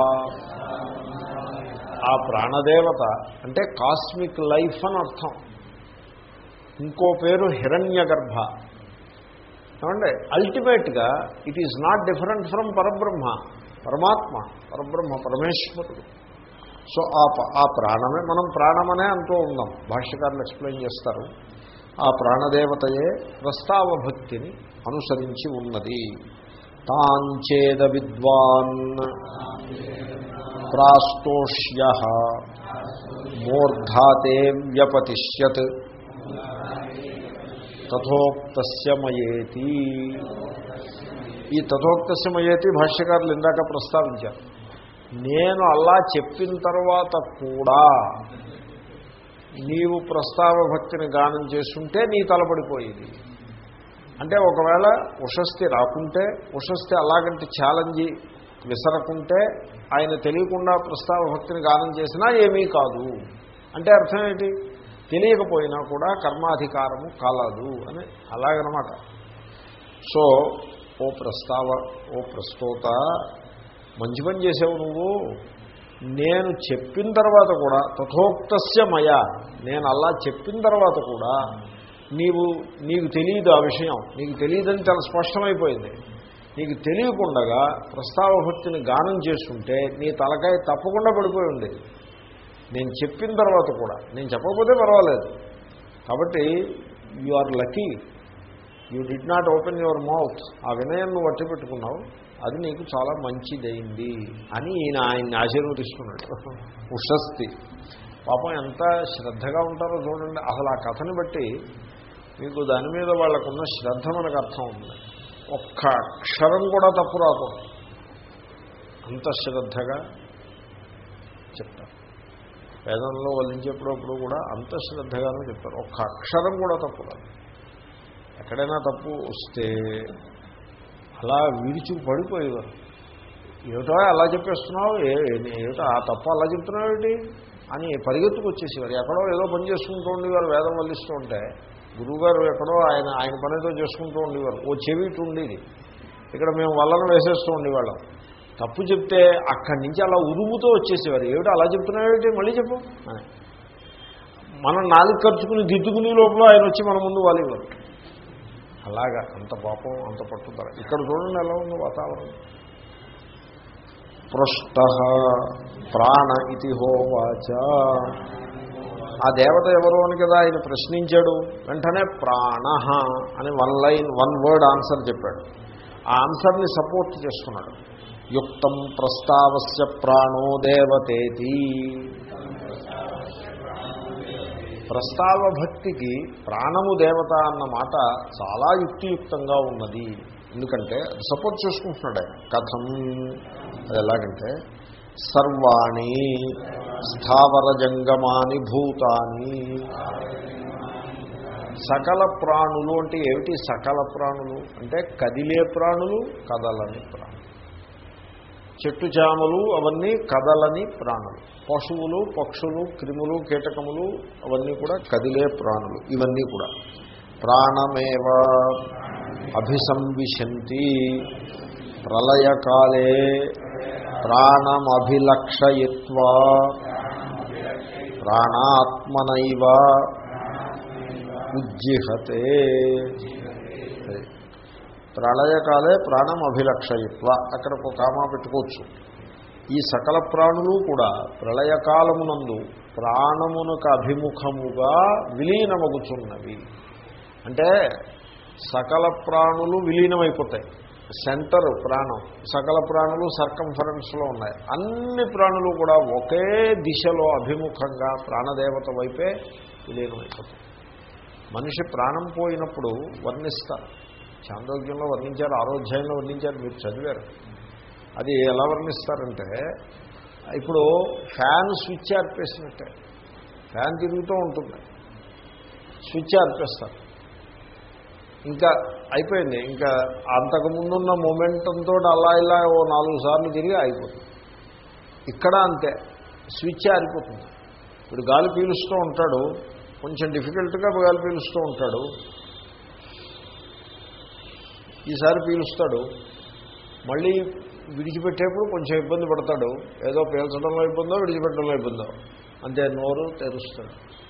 ఆ ప్రాణదేవత అంటే కాస్మిక్ లైఫ్ అని అర్థం. ఇంకో పేరు హిరణ్యగర్భ. ఏమంటే అల్టిమేట్గా it is not different from Parabrahma, Paramatma, పరబ్రహ్మ, పరమేశ్వరుడు. సో ఆ ప్రాణమే మనం ప్రాణమనే అంటూ ఉన్నాం. భాష్యకారులు ఎక్స్ప్లెయిన్ చేస్తారు. ఆ ప్రాణదేవతయే ప్రస్తావ భక్తిని అనుసరించి ఉన్నది. తాంచేద విద్వాన్ ప్రాస్తోష్యః మూర్ధాతే వ్యపతిష్యత్ తథోక్తస్య మయేతి. ఈ తథోక్తస్య మయేతి భాష్యకారులు ఇందాక ప్రస్తావించారు. నేను అలా చెప్పిన తర్వాత కూడా నీవు ప్రస్తావ భక్తిని గానం చేస్తుంటే నీ తలపడిపోయేది. అంటే ఒకవేళ ఉషస్థి రాకుంటే, ఉషస్థి అలాగంటే ఛాలెంజ్ విసరకుంటే, ఆయన తెలియకుండా ప్రస్తావ భక్తిని గానం చేసినా ఏమీ కాదు. అంటే అర్థం ఏంటి? తెలియకపోయినా కూడా కర్మాధికారము కలదు అని అలాగనమాట. సో ఓ ప్రస్తోత, మంచి పని చేసావు నువ్వు. నేను చెప్పిన తర్వాత కూడా తథోక్తస్య మయా, నేను అలా చెప్పిన తర్వాత కూడా నీకు తెలియదు ఆ విషయం, నీకు తెలియదని చాలా స్పష్టమైపోయింది. నీకు తెలియకుండా ప్రస్తావ భక్తిని గానం చేస్తుంటే నీ తలకాయ తప్పకుండా పడిపోయి ఉండేది. నేను చెప్పిన తర్వాత కూడా, నేను చెప్పకపోతే పర్వాలేదు. కాబట్టి you are lucky, you did not open your mouth. ఆ వినయం నువ్వు వట్టి పెట్టుకున్నావు, అది నీకు చాలా మంచిదైంది అని ఆయన్ని ఆశీర్వదిస్తున్నాడు. ఉషస్తి పాపం ఎంత శ్రద్ధగా ఉంటారో చూడండి. అసలు ఆ కథని బట్టి మీకు దాని మీద వాళ్ళకున్న శ్రద్ధ మనకు అర్థం అవుతుంది. ఒక్క అక్షరం కూడా తప్పు రాకూడదు, అంత శ్రద్ధగా చెప్తారు. వేదంలో వల్లించేప్పుడప్పుడు కూడా అంత శ్రద్ధగానే చెప్తారు. ఒక్క అక్షరం కూడా తప్పు రాదు. ఎక్కడైనా తప్పు వస్తే అలా విడిచి పడిపోయేవారు. ఏమిటో అలా చెప్పేస్తున్నావు, ఏమిటో ఆ తప్పు అలా చెప్తున్నావు ఏంటి అని పరిగెత్తుకు వచ్చేసేవారు. ఎక్కడో ఏదో పని చేసుకుంటూ ఉండేవారు, వేదం వల్లిస్తూ ఉంటే గురువుగారు ఎక్కడో ఆయన పనితో చేసుకుంటూ ఉండేవారు. ఓ చెవిటి ఉండేది, ఇక్కడ మేము వల్లను వేసేస్తూ ఉండేవాళ్ళం. తప్పు చెప్తే అక్కడి నుంచి అలా ఉరుముతో వచ్చేసేవారు. ఏమిటో అలా చెప్తున్నావు ఏమిటి, మళ్ళీ చెప్పు అని. మనం నాలుగు ఖర్చుకుని దిద్దుకునే లోపల ఆయన వచ్చి మన ముందు వాలివారు. అలాగా అంత పాపం, అంత పట్టుదల. ఇక్కడ చూడండి ఎలా ఉంది వాతావరణం. పృష్ట ప్రాణ ఇతి హోవాచ. ఆ దేవత ఎవరు అని కదా ఆయన ప్రశ్నించాడు. వెంటనే ప్రాణ అని వన్ వర్డ్ ఆన్సర్ చెప్పాడు. ఆ ఆన్సర్ని సపోర్ట్ చేస్తున్నాడు. యుక్తం ప్రస్తావస్య ప్రాణో దేవతేతి. ప్రస్తావ భక్తికి ప్రాణము దేవత అన్న మాట చాలా యుక్తియుక్తంగా ఉన్నది. ఎందుకంటే అది సపోర్ట్ చేసుకుంటున్నాడు ఆయన. కథం అది ఎలాగంటే సర్వాణి స్థావర జంగమాని భూతాని. సకల ప్రాణులు అంటే ఏమిటి? సకల ప్రాణులు అంటే కదిలే ప్రాణులు, కదలని ప్రాణులు. చెట్టు చేమలు అవన్నీ కదలని ప్రాణులు. పశువులు, పక్షులు, క్రిములు, కీటకములు అవన్నీ కూడా కదిలే ప్రాణులు. ఇవన్నీ కూడా ప్రాణమేవ అభిసంవిశంతి ప్రళయకాలే ప్రాణమభిలక్షయిత్వా ప్రాణాత్మనైవ ఉజ్జిహతే. ప్రళయకాలే ప్రాణం అభిలక్షయిత్వ, అక్కడ ఒక కామా పెట్టుకోవచ్చు. ఈ సకల ప్రాణులు కూడా ప్రళయకాలమునందు ప్రాణమునకు అభిముఖముగా విలీనమగుచున్నవి. అంటే సకల ప్రాణులు విలీనమైపోతాయి. సెంటర్ ప్రాణం, సకల ప్రాణులు సర్కంఫరెన్స్లో ఉన్నాయి. అన్ని ప్రాణులు కూడా ఒకే దిశలో అభిముఖంగా ప్రాణదేవత వైపే విలీనమైపోతాయి. మనిషి ప్రాణం పోయినప్పుడు వర్ణిస్తారు. చాంద్రోగ్యంలో వర్ణించారు, ఆరోధ్యాయంలో వర్ణించారు, మీరు చదివారు. అది ఎలా వర్ణిస్తారంటే, ఇప్పుడు ఫ్యాన్ స్విచ్ ఆర్పేసినట్టే. ఫ్యాన్ తిరుగుతూ ఉంటుంది, స్విచ్ ఆర్పేస్తారు, ఇంకా అయిపోయింది. ఇంకా అంతకుముందున్న మొమెంటంతో అలా ఇలా ఓ 4 సార్లు తిరిగి అయిపోతుంది. ఇక్కడ అంతే, స్విచ్ ఆరిపోతుంది. ఇప్పుడు గాలి పీలుస్తూ ఉంటాడు, కొంచెం డిఫికల్ట్గా గాలి పీలుస్తూ ఉంటాడు. ఈసారి పీలుస్తాడు, మళ్ళీ విడిచిపెట్టేప్పుడు కొంచెం ఇబ్బంది పడతాడు. ఏదో పీల్చడంలో ఇబ్బందో, విడిచిపెట్టడంలో ఇబ్బందో, అంతే. నోరు తెరుస్తాడు,